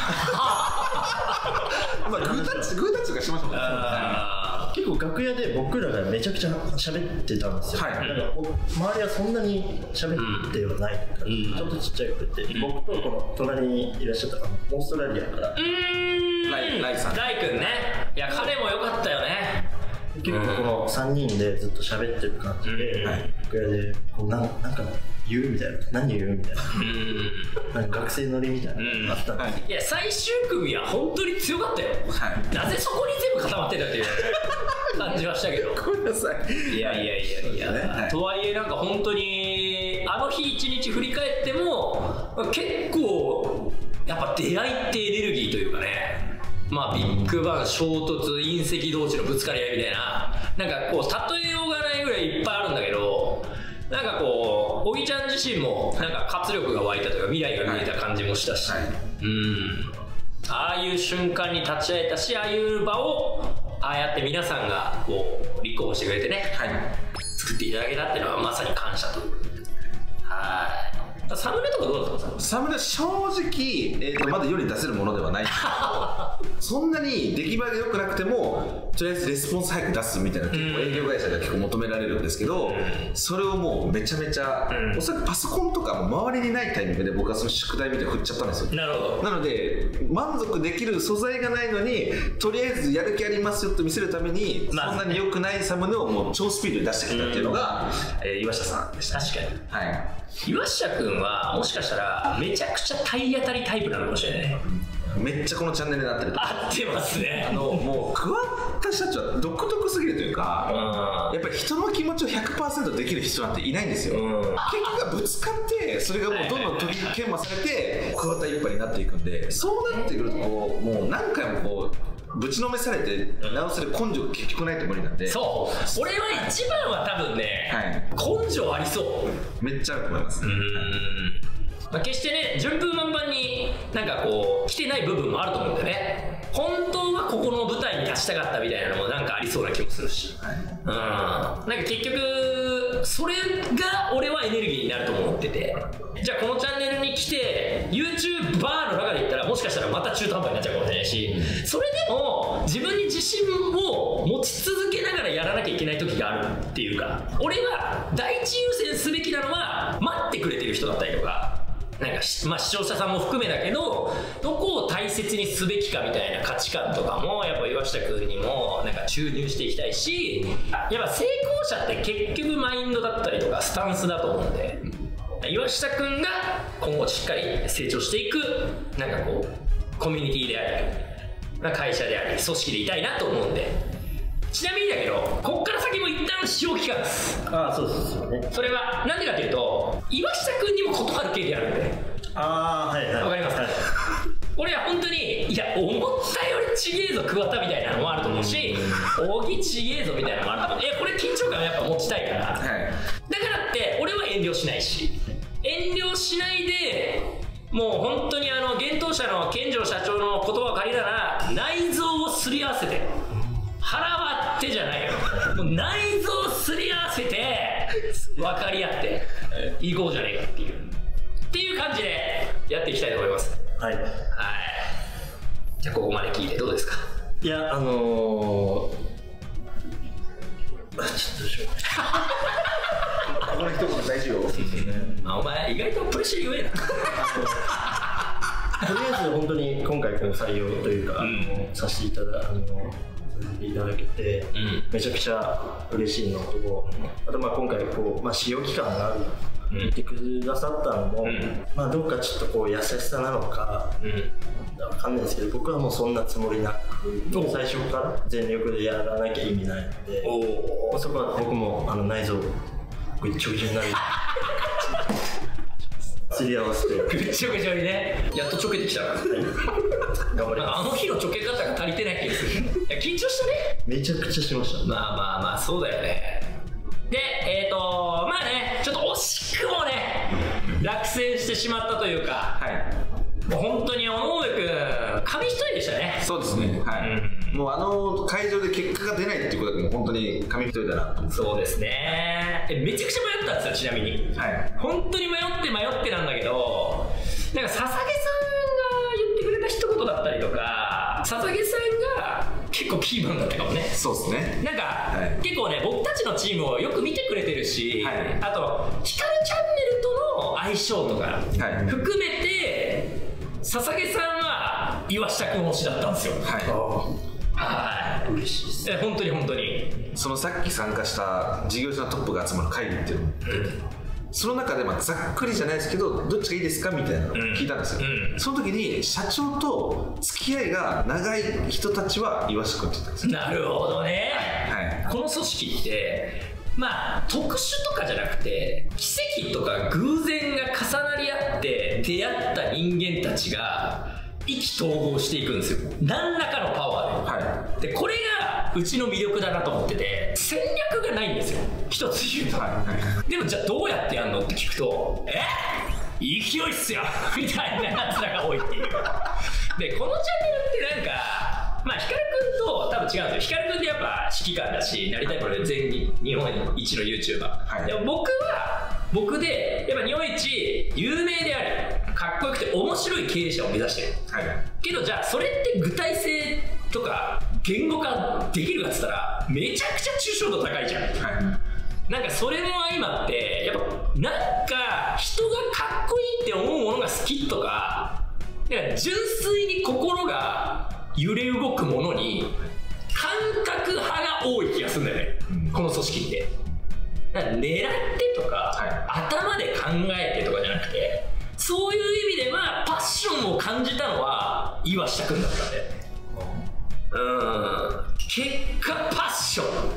グータッチがしましたもんね。 結構楽屋で僕らがめちゃくちゃ喋ってたんですよ。周りはそんなに喋ってはないから、ちょっとちっちゃい声で、僕とこの隣にいらっしゃったオーストラリアからライさん、 ライ君ね。いや彼も良かったよね。 結構この3人でずっと喋ってる感じで、楽屋でなんか言うみたいな、何言うみたいな、なんか学生乗りみたいなのがあったんで、 いや最終組は本当に強かったよ。なぜそこに全部固まってたっていう感じはしたけどごめんなさい。 いやとはいえなんか本当にあの日一日振り返っても結構やっぱ出会いってエネルギーというかね、まあビッグバン衝突隕石同士のぶつかり合いみたいな、なんか例えようがないぐらいいっぱいあるんだけど、なんか小木ちゃん自身もなんか活力が湧いたというか未来が見えた感じもしたし、ああいう瞬間に立ち会えたし、ああいう場をああやって皆さんが立候補してくれてね、作っていただけたっていうのはまさに感謝ということで、サムネとかどうですか？ サムネ正直、まだ世に出せるものではないそんなに出来栄えが良くなくてもとりあえずレスポンス早く出すみたいな結構営業会社では結構求められるんですけど、それをもうめちゃめちゃ、おそらくパソコンとかも周りにないタイミングで僕はその宿題見て振っちゃったんですよ。 なるほど。 なので満足できる素材がないのにとりあえずやる気ありますよと見せるために、そんなに良くないサムネをもう超スピードで出してきたっていうのが、岩下さんでした。 確かに。岩下君はもしかしたらめちゃくちゃ体当たりタイプなのかもしれないね。 めっちゃこのチャンネルになってると合ってますね。 もう桑田社長は独特すぎるというか、やっぱり人の気持ちを 100% できる人なんていないんですよ。結局はぶつかってそれがもうどんどん研磨されて桑田一派になっていくんで、そうなってくるともう何回もこうぶちのめされて直せる根性が結局ないと無理なんで。 そう、俺は一番は多分ね、根性ありそう。 めっちゃあると思います。 まあ、決してね、順風満帆になんかこう来てない部分もあると思うんだよね。本当はここの舞台に立ちたかったみたいなのもなんかありそうな気もするし、なんか結局それが俺はエネルギーになると思ってて、じゃあこのチャンネルに来て YouTuber の中で言ったらもしかしたらまた中途半端になっちゃうかもしれないし、それでも自分に自信を持ち続けながらやらなきゃいけない時があるっていうか、俺は第一優先すべきなのは待ってくれてる人だったりとか、なんかまあ、視聴者さんも含めだけど、どこを大切にすべきかみたいな価値観とかもやっぱ岩下君にもなんか注入していきたいし、やっぱ成功者って結局マインドだったりとかスタンスだと思うんで、岩下君が今後しっかり成長していくなんかこうコミュニティであり会社であり組織でいたいなと思うんで。ちなみにだけど、こっから先も一旦使用期間です。 そうですよね。 それはなんでかっていうと、岩下君にも断る経験あるんで。わかりますか？俺は本当に、いや、思ったよりちげえぞ桑田みたいなのもあると思うし、扇ちげえぞみたいなのもあると思う。これ緊張感をやっぱ持ちたいから、だからって俺は遠慮しないし、遠慮しないでもう本当に幻冬舎の健丈社長の言葉を借りたら、内臓をすり合わせて腹割ってじゃないよ、もう内臓をすり合わせて分かり合っていこうじゃねえかっていう感じでやっていきたいと思います。じゃあここまで聞いてどうですか？ いやちょっとどうしようこの一言大事よ。 お前意外とプレッシャー弱えな。 とりあえず本当に今回この採用というか、させていただけて、めちゃくちゃ嬉しいのと、あと今回こう、使用期間がある言ってくださったのも、どっかちょっとこう優しさなのか、わかんないですけど、僕はもうそんなつもりなく、最初から全力でやらなきゃ意味ないので、そこは僕も内臓ぐっちょぐちょになる。すり合わせてぐっちょぐちょにね、やっとちょけてきたから頑張ります。あの日のちょけ方が足りてない気がする。緊張したね。 めちゃくちゃしました。 まあそうだよね。でまあね、ちょっと惜しくもね落選してしまったというか、もう本当に尾上君紙一重でしたね。 そうですね、もう会場で結果が出ないっていうことがもう本当に紙一重だな。 そうですね。めちゃくちゃ迷ったんですよ、ちなみに。本当に迷ってなんだけど、なんか笹毛さんが言ってくれた一言だったりとか、笹毛さんが結構キーマンだったかもね。 そうですね。 なんか、結構ね、僕たちのチームをよく見てくれてるし、あとヒカルチャンネルとの相性とか含めて、笹毛さんは岩下君推しだったんですよ。 嬉しいです。 本当にそのさっき参加した事業者のトップが集まる会議っていうの、その中でざっくりじゃないですけど、どっちがいいですかみたいなのを聞いたんですよ。その時に社長と付き合いが長い人たちは岩下君って言ったんですよ。 なるほどね。この組織って特殊とかじゃなくて、奇跡とか偶然が重なり合って出会った人間たちが意気投合していくんですよ、何らかのパワーで。でこれがうちの魅力だなと思ってて、戦略がないんですよ、一つ言うと。でもじゃあどうやってやんのって聞くと、勢いっすよみたいなやつらが多いっていう。でこのチャンネルってなんかヒカル君と多分違うんですよ。ヒカル君ってやっぱ指揮官だし、なりたいこれ全日本一の YouTuber、でも僕は僕でやっぱ日本一有名でありかっこよくて面白い経営者を目指してる、けどじゃあそれって具体性とか言語化できるかっつったらめちゃくちゃ抽象度高いじゃん、なんかそれも相まってやっぱなんか人がかっこいいって思うものが好きとか、純粋に心が揺れ動くものに感覚派が多い気がするんだよね、この組織って。だから狙ってとか、頭で考えてとかじゃなくて、 そういう意味ではパッションを感じたのは岩下くんだったんだよね。結果パッション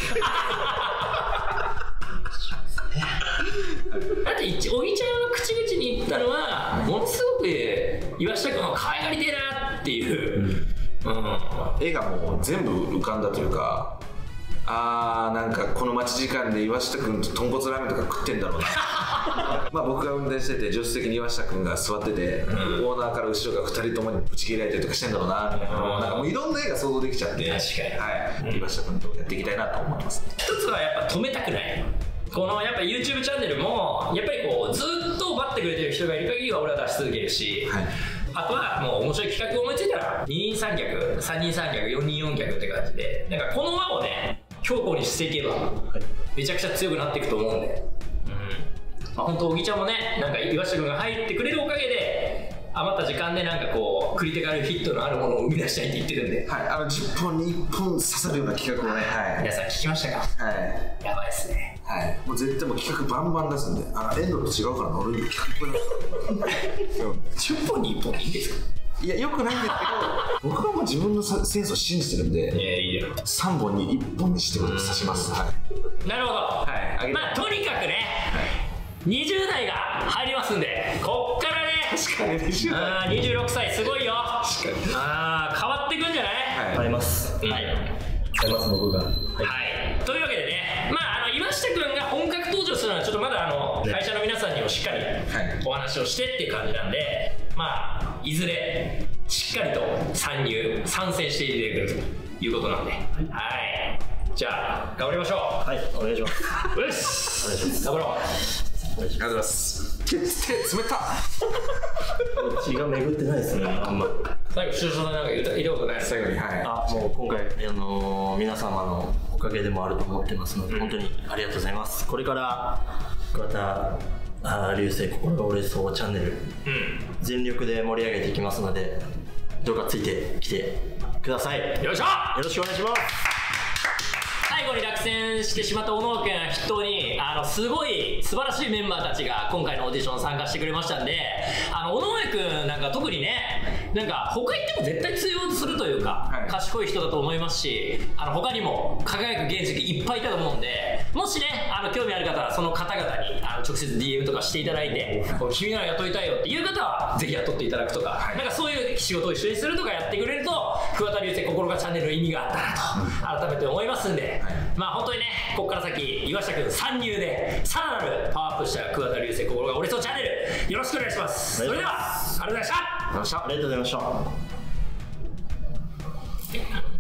だっておぎちゃんの口々に言ったのはものすごく岩下君は可愛がりてえなっていう、 絵がもう全部浮かんだというか、なんかこの待ち時間で岩下君と豚骨ラーメンとか食ってんだろうなまあ僕が運転してて助手席に岩下君が座ってて、オーナーから後ろが2人ともにぶち切られたりとかしてんだろうなみたいな、なんかもういろんな絵が想像できちゃって、確かに、岩下君とやっていきたいなと思ってます。 一つはやっぱ止めたくない、このやっぱ YouTube チャンネルもやっぱりこうずっと待ってくれてる人がいる限りは俺は出し続けるし、あとはもう面白い企画を思いついたら二人三脚、3人三脚、4人4脚って感じで、なんかこの輪をね強固にしていけばめちゃくちゃ強くなっていくと思うんで、本当小木ちゃんもね、なんか岩下君が入ってくれるおかげで余った時間でなんかこうクリティカルヒットのあるものを生み出したいって言ってるんで、 10本に1本刺さるような企画をね、 皆さん聞きましたか？やばいですね。 もう絶対もう企画バンバン出すんで、エンドと違うから乗る企画 10本に1本でいいですか？ いや、よくないんですけど僕はもう自分のセンスを信じてるんで、3本に1本にしてください、刺します。 なるほど。まあとにかくね、20代が入りますんで、こっからね、26歳すごいよ。変わっていくんじゃない？ 入ります。入ります、僕が。 というわけでね、岩下くんが本格登場するのはちょっとまだ会社の皆さんにもしっかりお話をしてっていう感じなんで、いずれしっかりと参戦していただけるということなんで、じゃあ頑張りましょう。 お願いします。 よし、頑張ろう。 ありがとうございます。手冷た血が巡ってないですね、あんま。 最後、視聴者さんなんか言ったことない？最後に、 もう今回、皆様のおかげでもあると思ってますので、本当にありがとうございます。これから桑田流星心が折れそうチャンネル、全力で盛り上げていきますので、どうかついてきてください。 よいしょ。 よろしくお願いします。 最後に落選してしまった小野君筆頭にすごい素晴らしいメンバーたちが今回のオーディション参加してくれましたんで、小野君なんか特にね、なんか他行っても絶対通用するというか、賢い人だと思いますし、他にも輝く原石いっぱいいたと思うんで、もしね興味ある方はその方々に直接 DM とかしていただいて、君なら雇いたいよっていう方はぜひ雇っていただくとか、なんかそういう仕事を一緒にするとかやってくれると桑田流星心がチャンネルの意味があったなと改めて思いますんで、本当にね、ここから先岩下君参入でさらなるパワーアップした桑田流星心が折れそうチャンネルよろしくお願いします。それではありがとうございました。 ありがとうございました。